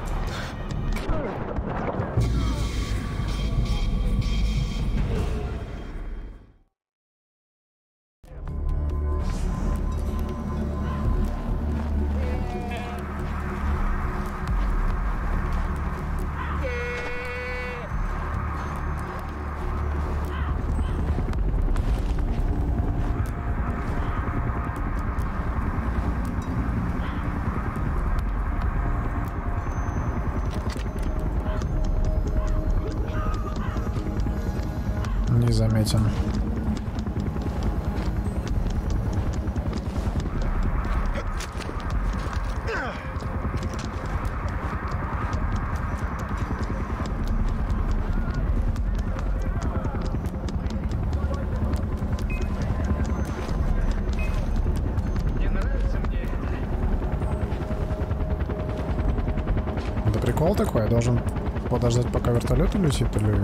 Не заметен. Не нравится мне. Это прикол такой? Я должен подождать, пока вертолет улетит или...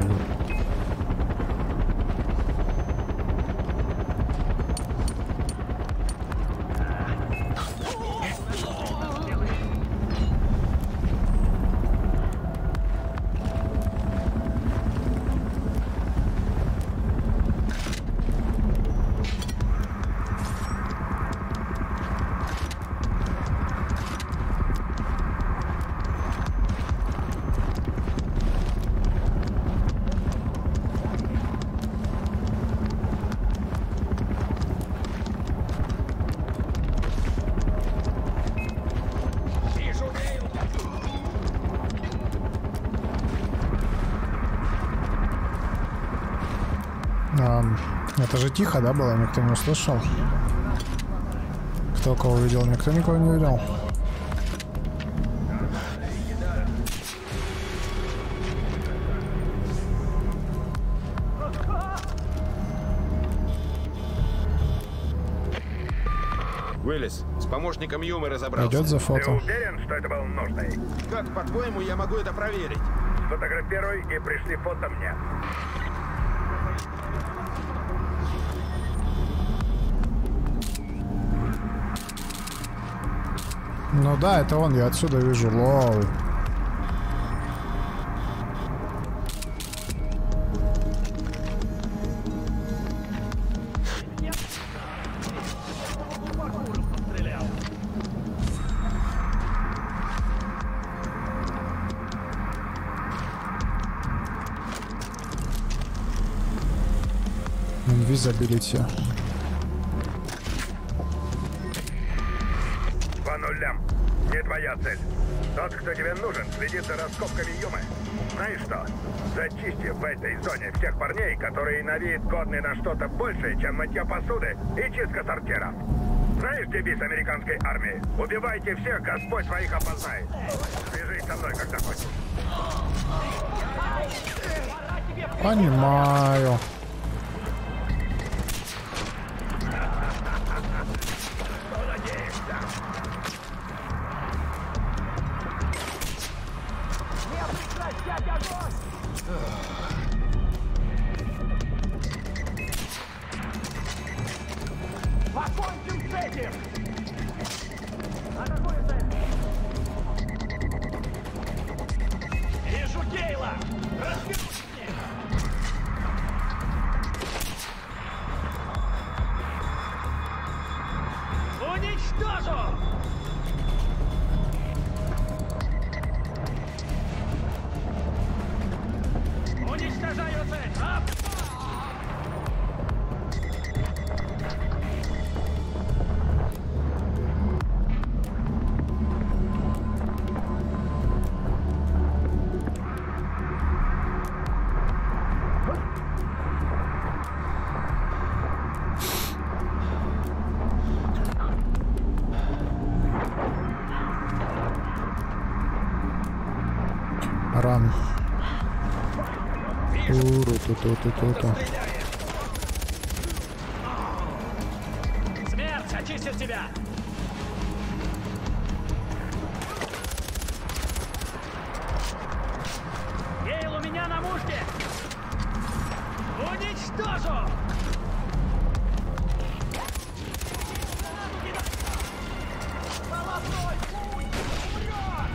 Ран. Это же тихо, да, было? Никто не услышал? Кто кого видел? Никто никого не видел. Уиллис, с помощником Юмы разобрался. Пойдет за фото. Ты уверен, что это был нужный? Как, по-твоему, я могу это проверить? Сфотографируй и пришли фото мне. Ну да, это он, я отсюда вижу. Лол. Инвизабилити. По нулям. Не твоя цель. Тот, кто тебе нужен, следит за раскопками Юмы. Знаешь что? Зачисти в этой зоне всех парней, которые на вид годны на что-то большее, чем мытье посуды и чистка сортира. Знаешь девиз американской армии? Убивайте всех, Господь своих опознает. Свяжись со мной, когда хочешь. Понимаю. Покончим с этим! Вижу Гейла! Разберусь с ним! Уничтожу! Уничтожаю цель! Ап! Ран. Туру-ту-ту-ту-ту-ту. Смерть очистит тебя! Гейл у меня на мушке! Уничтожу! Полосой путь! Вперед!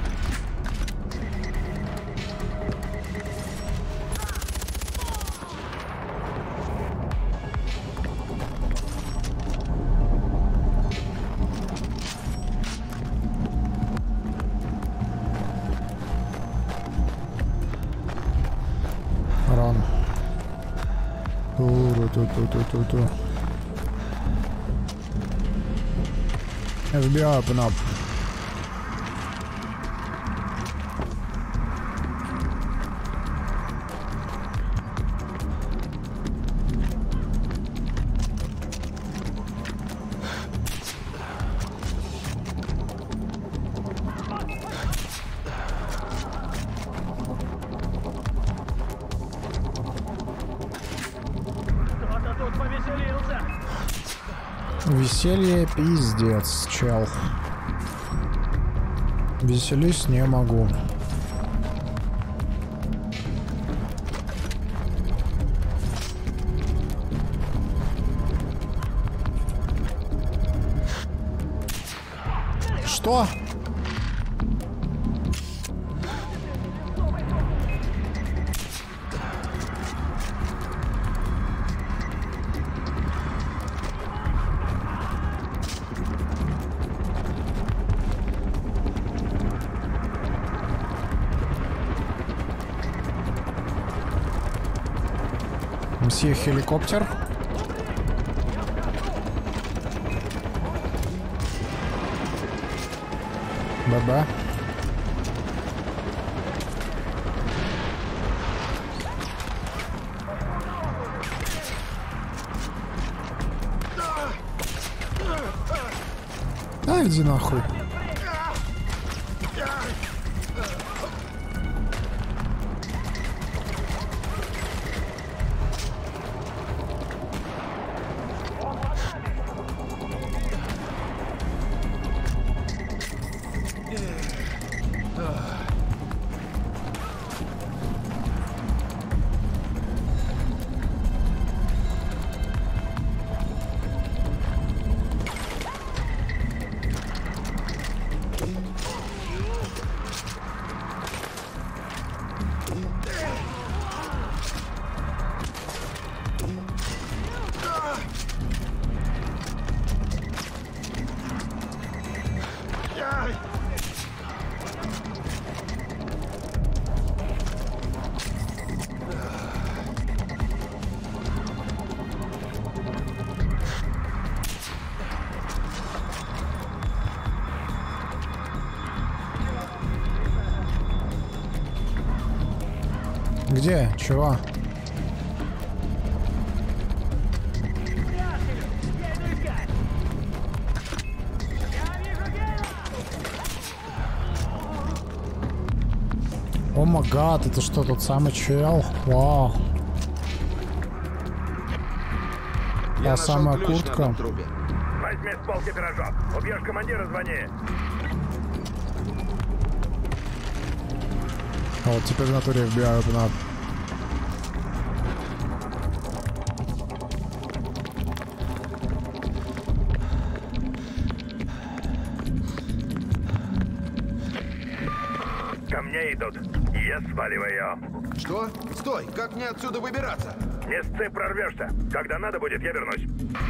Ран. Туру-ту-ту-ту-ту-ту. эф би ай, open up. Кто-то тут повеселился! Веселье пиздец, чел. Веселись не могу. Что? Мсье хеликоптер. ББ. Иди нахуй. Где? Чего? О май гад, это что, тот самый чел? Вау. Та самая куртка. Возьми с полки пирожок. Убьешь командира, звони. А вот теперь в натуре эф би ай надо. Ко мне идут. Я сваливаю ее. Что? Стой! Как мне отсюда выбираться? Не сцы, прорвешься. Когда надо будет, я вернусь.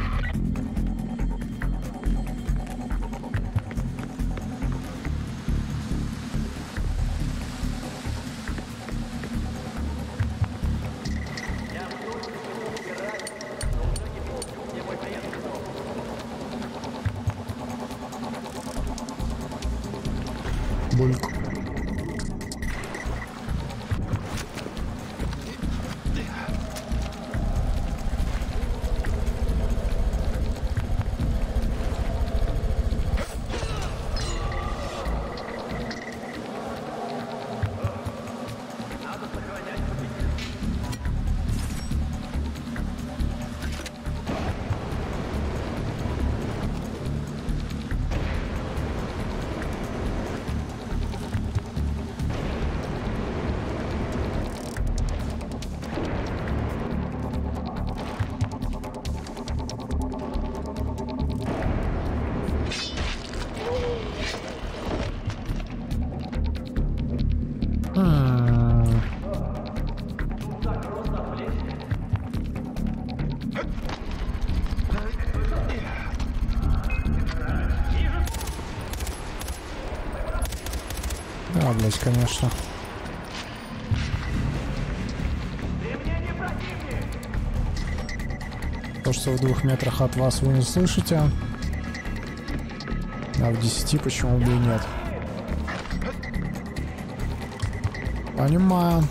Бульк. Да, блять, конечно. То, что в двух метрах от вас вы не слышите, а в десяти почему бы и нет. Понимаю.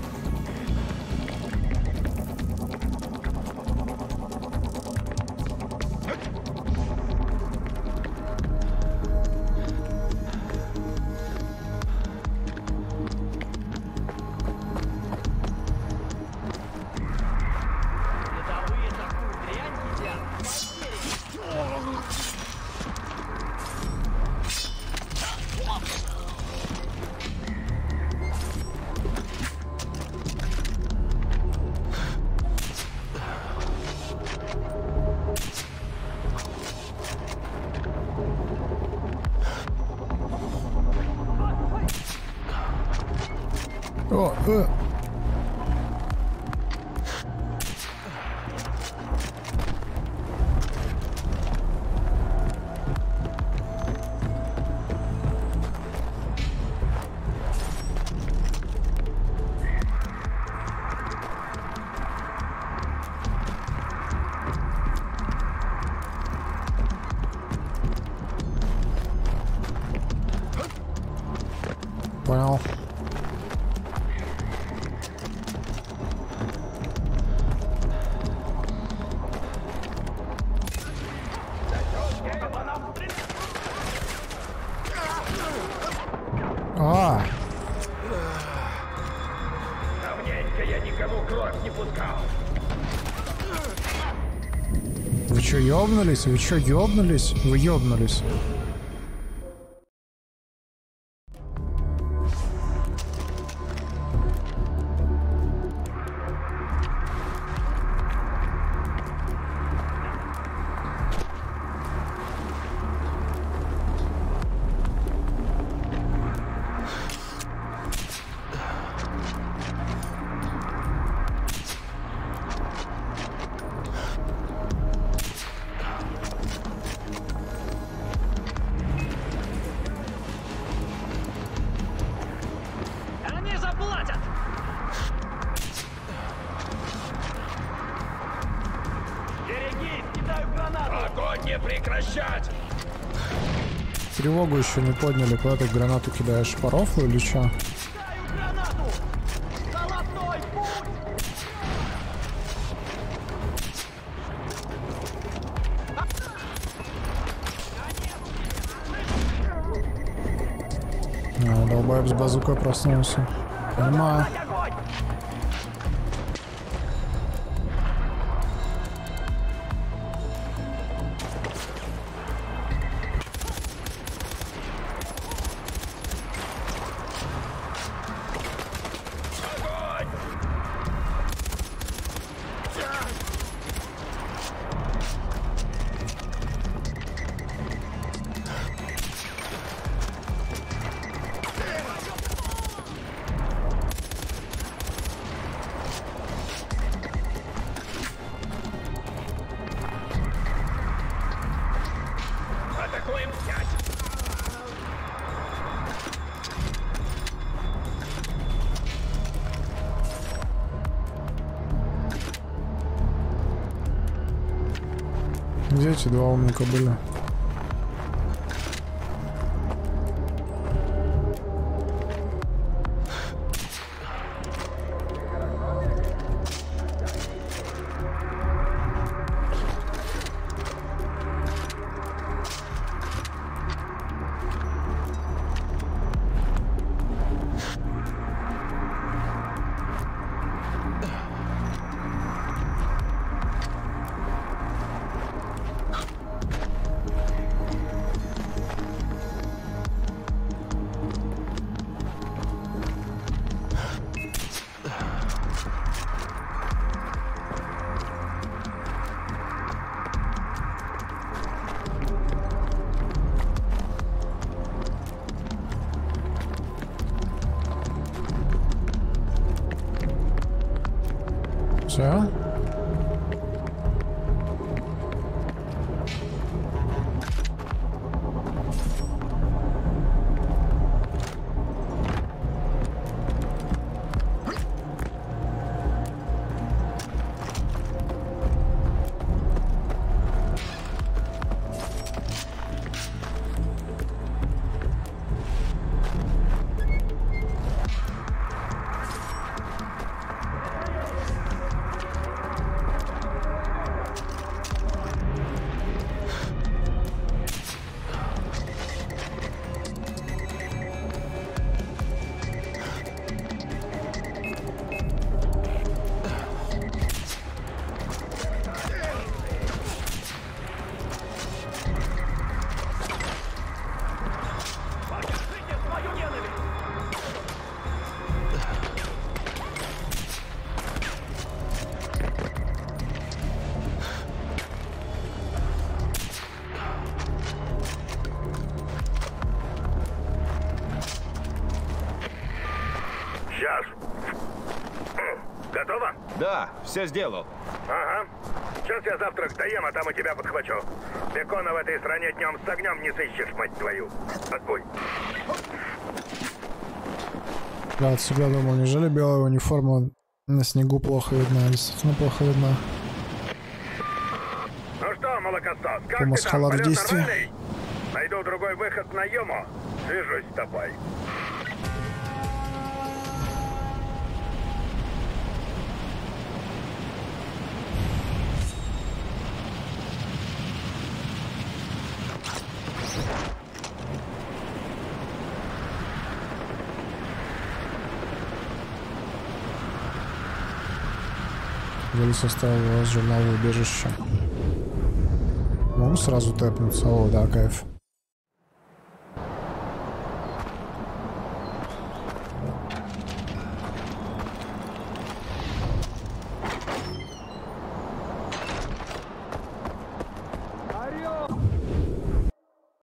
О, э. Понял. Да. Давненько я никому кровь не пускал. Вы чё, ёбнулись? Вы чё, ёбнулись? Вы ёбнулись. Тревогу еще не подняли, куда ты гранату кидаешь? По рофлу или что? А, долбаеб с базукой проснулся. Понимаю. Где эти два умника были? Все? Сейчас. Готово? Да, все сделал. Ага. Сейчас я завтрак доем, а там у тебя подхвачу. Бекона в этой стране днем с огнем не сыщешь, мать твою. Отбой. Я от себя думал, неужели белая униформа на снегу плохо видна? Действительно плохо видна. Ну что, молокосос, как Томас ты там? Халлар в Полет действии. нормальный? Найду другой выход на Юму. Свяжусь с тобой. Вилли составил вас журнала убежище. Могу сразу тэпнуться. О, да, кайф.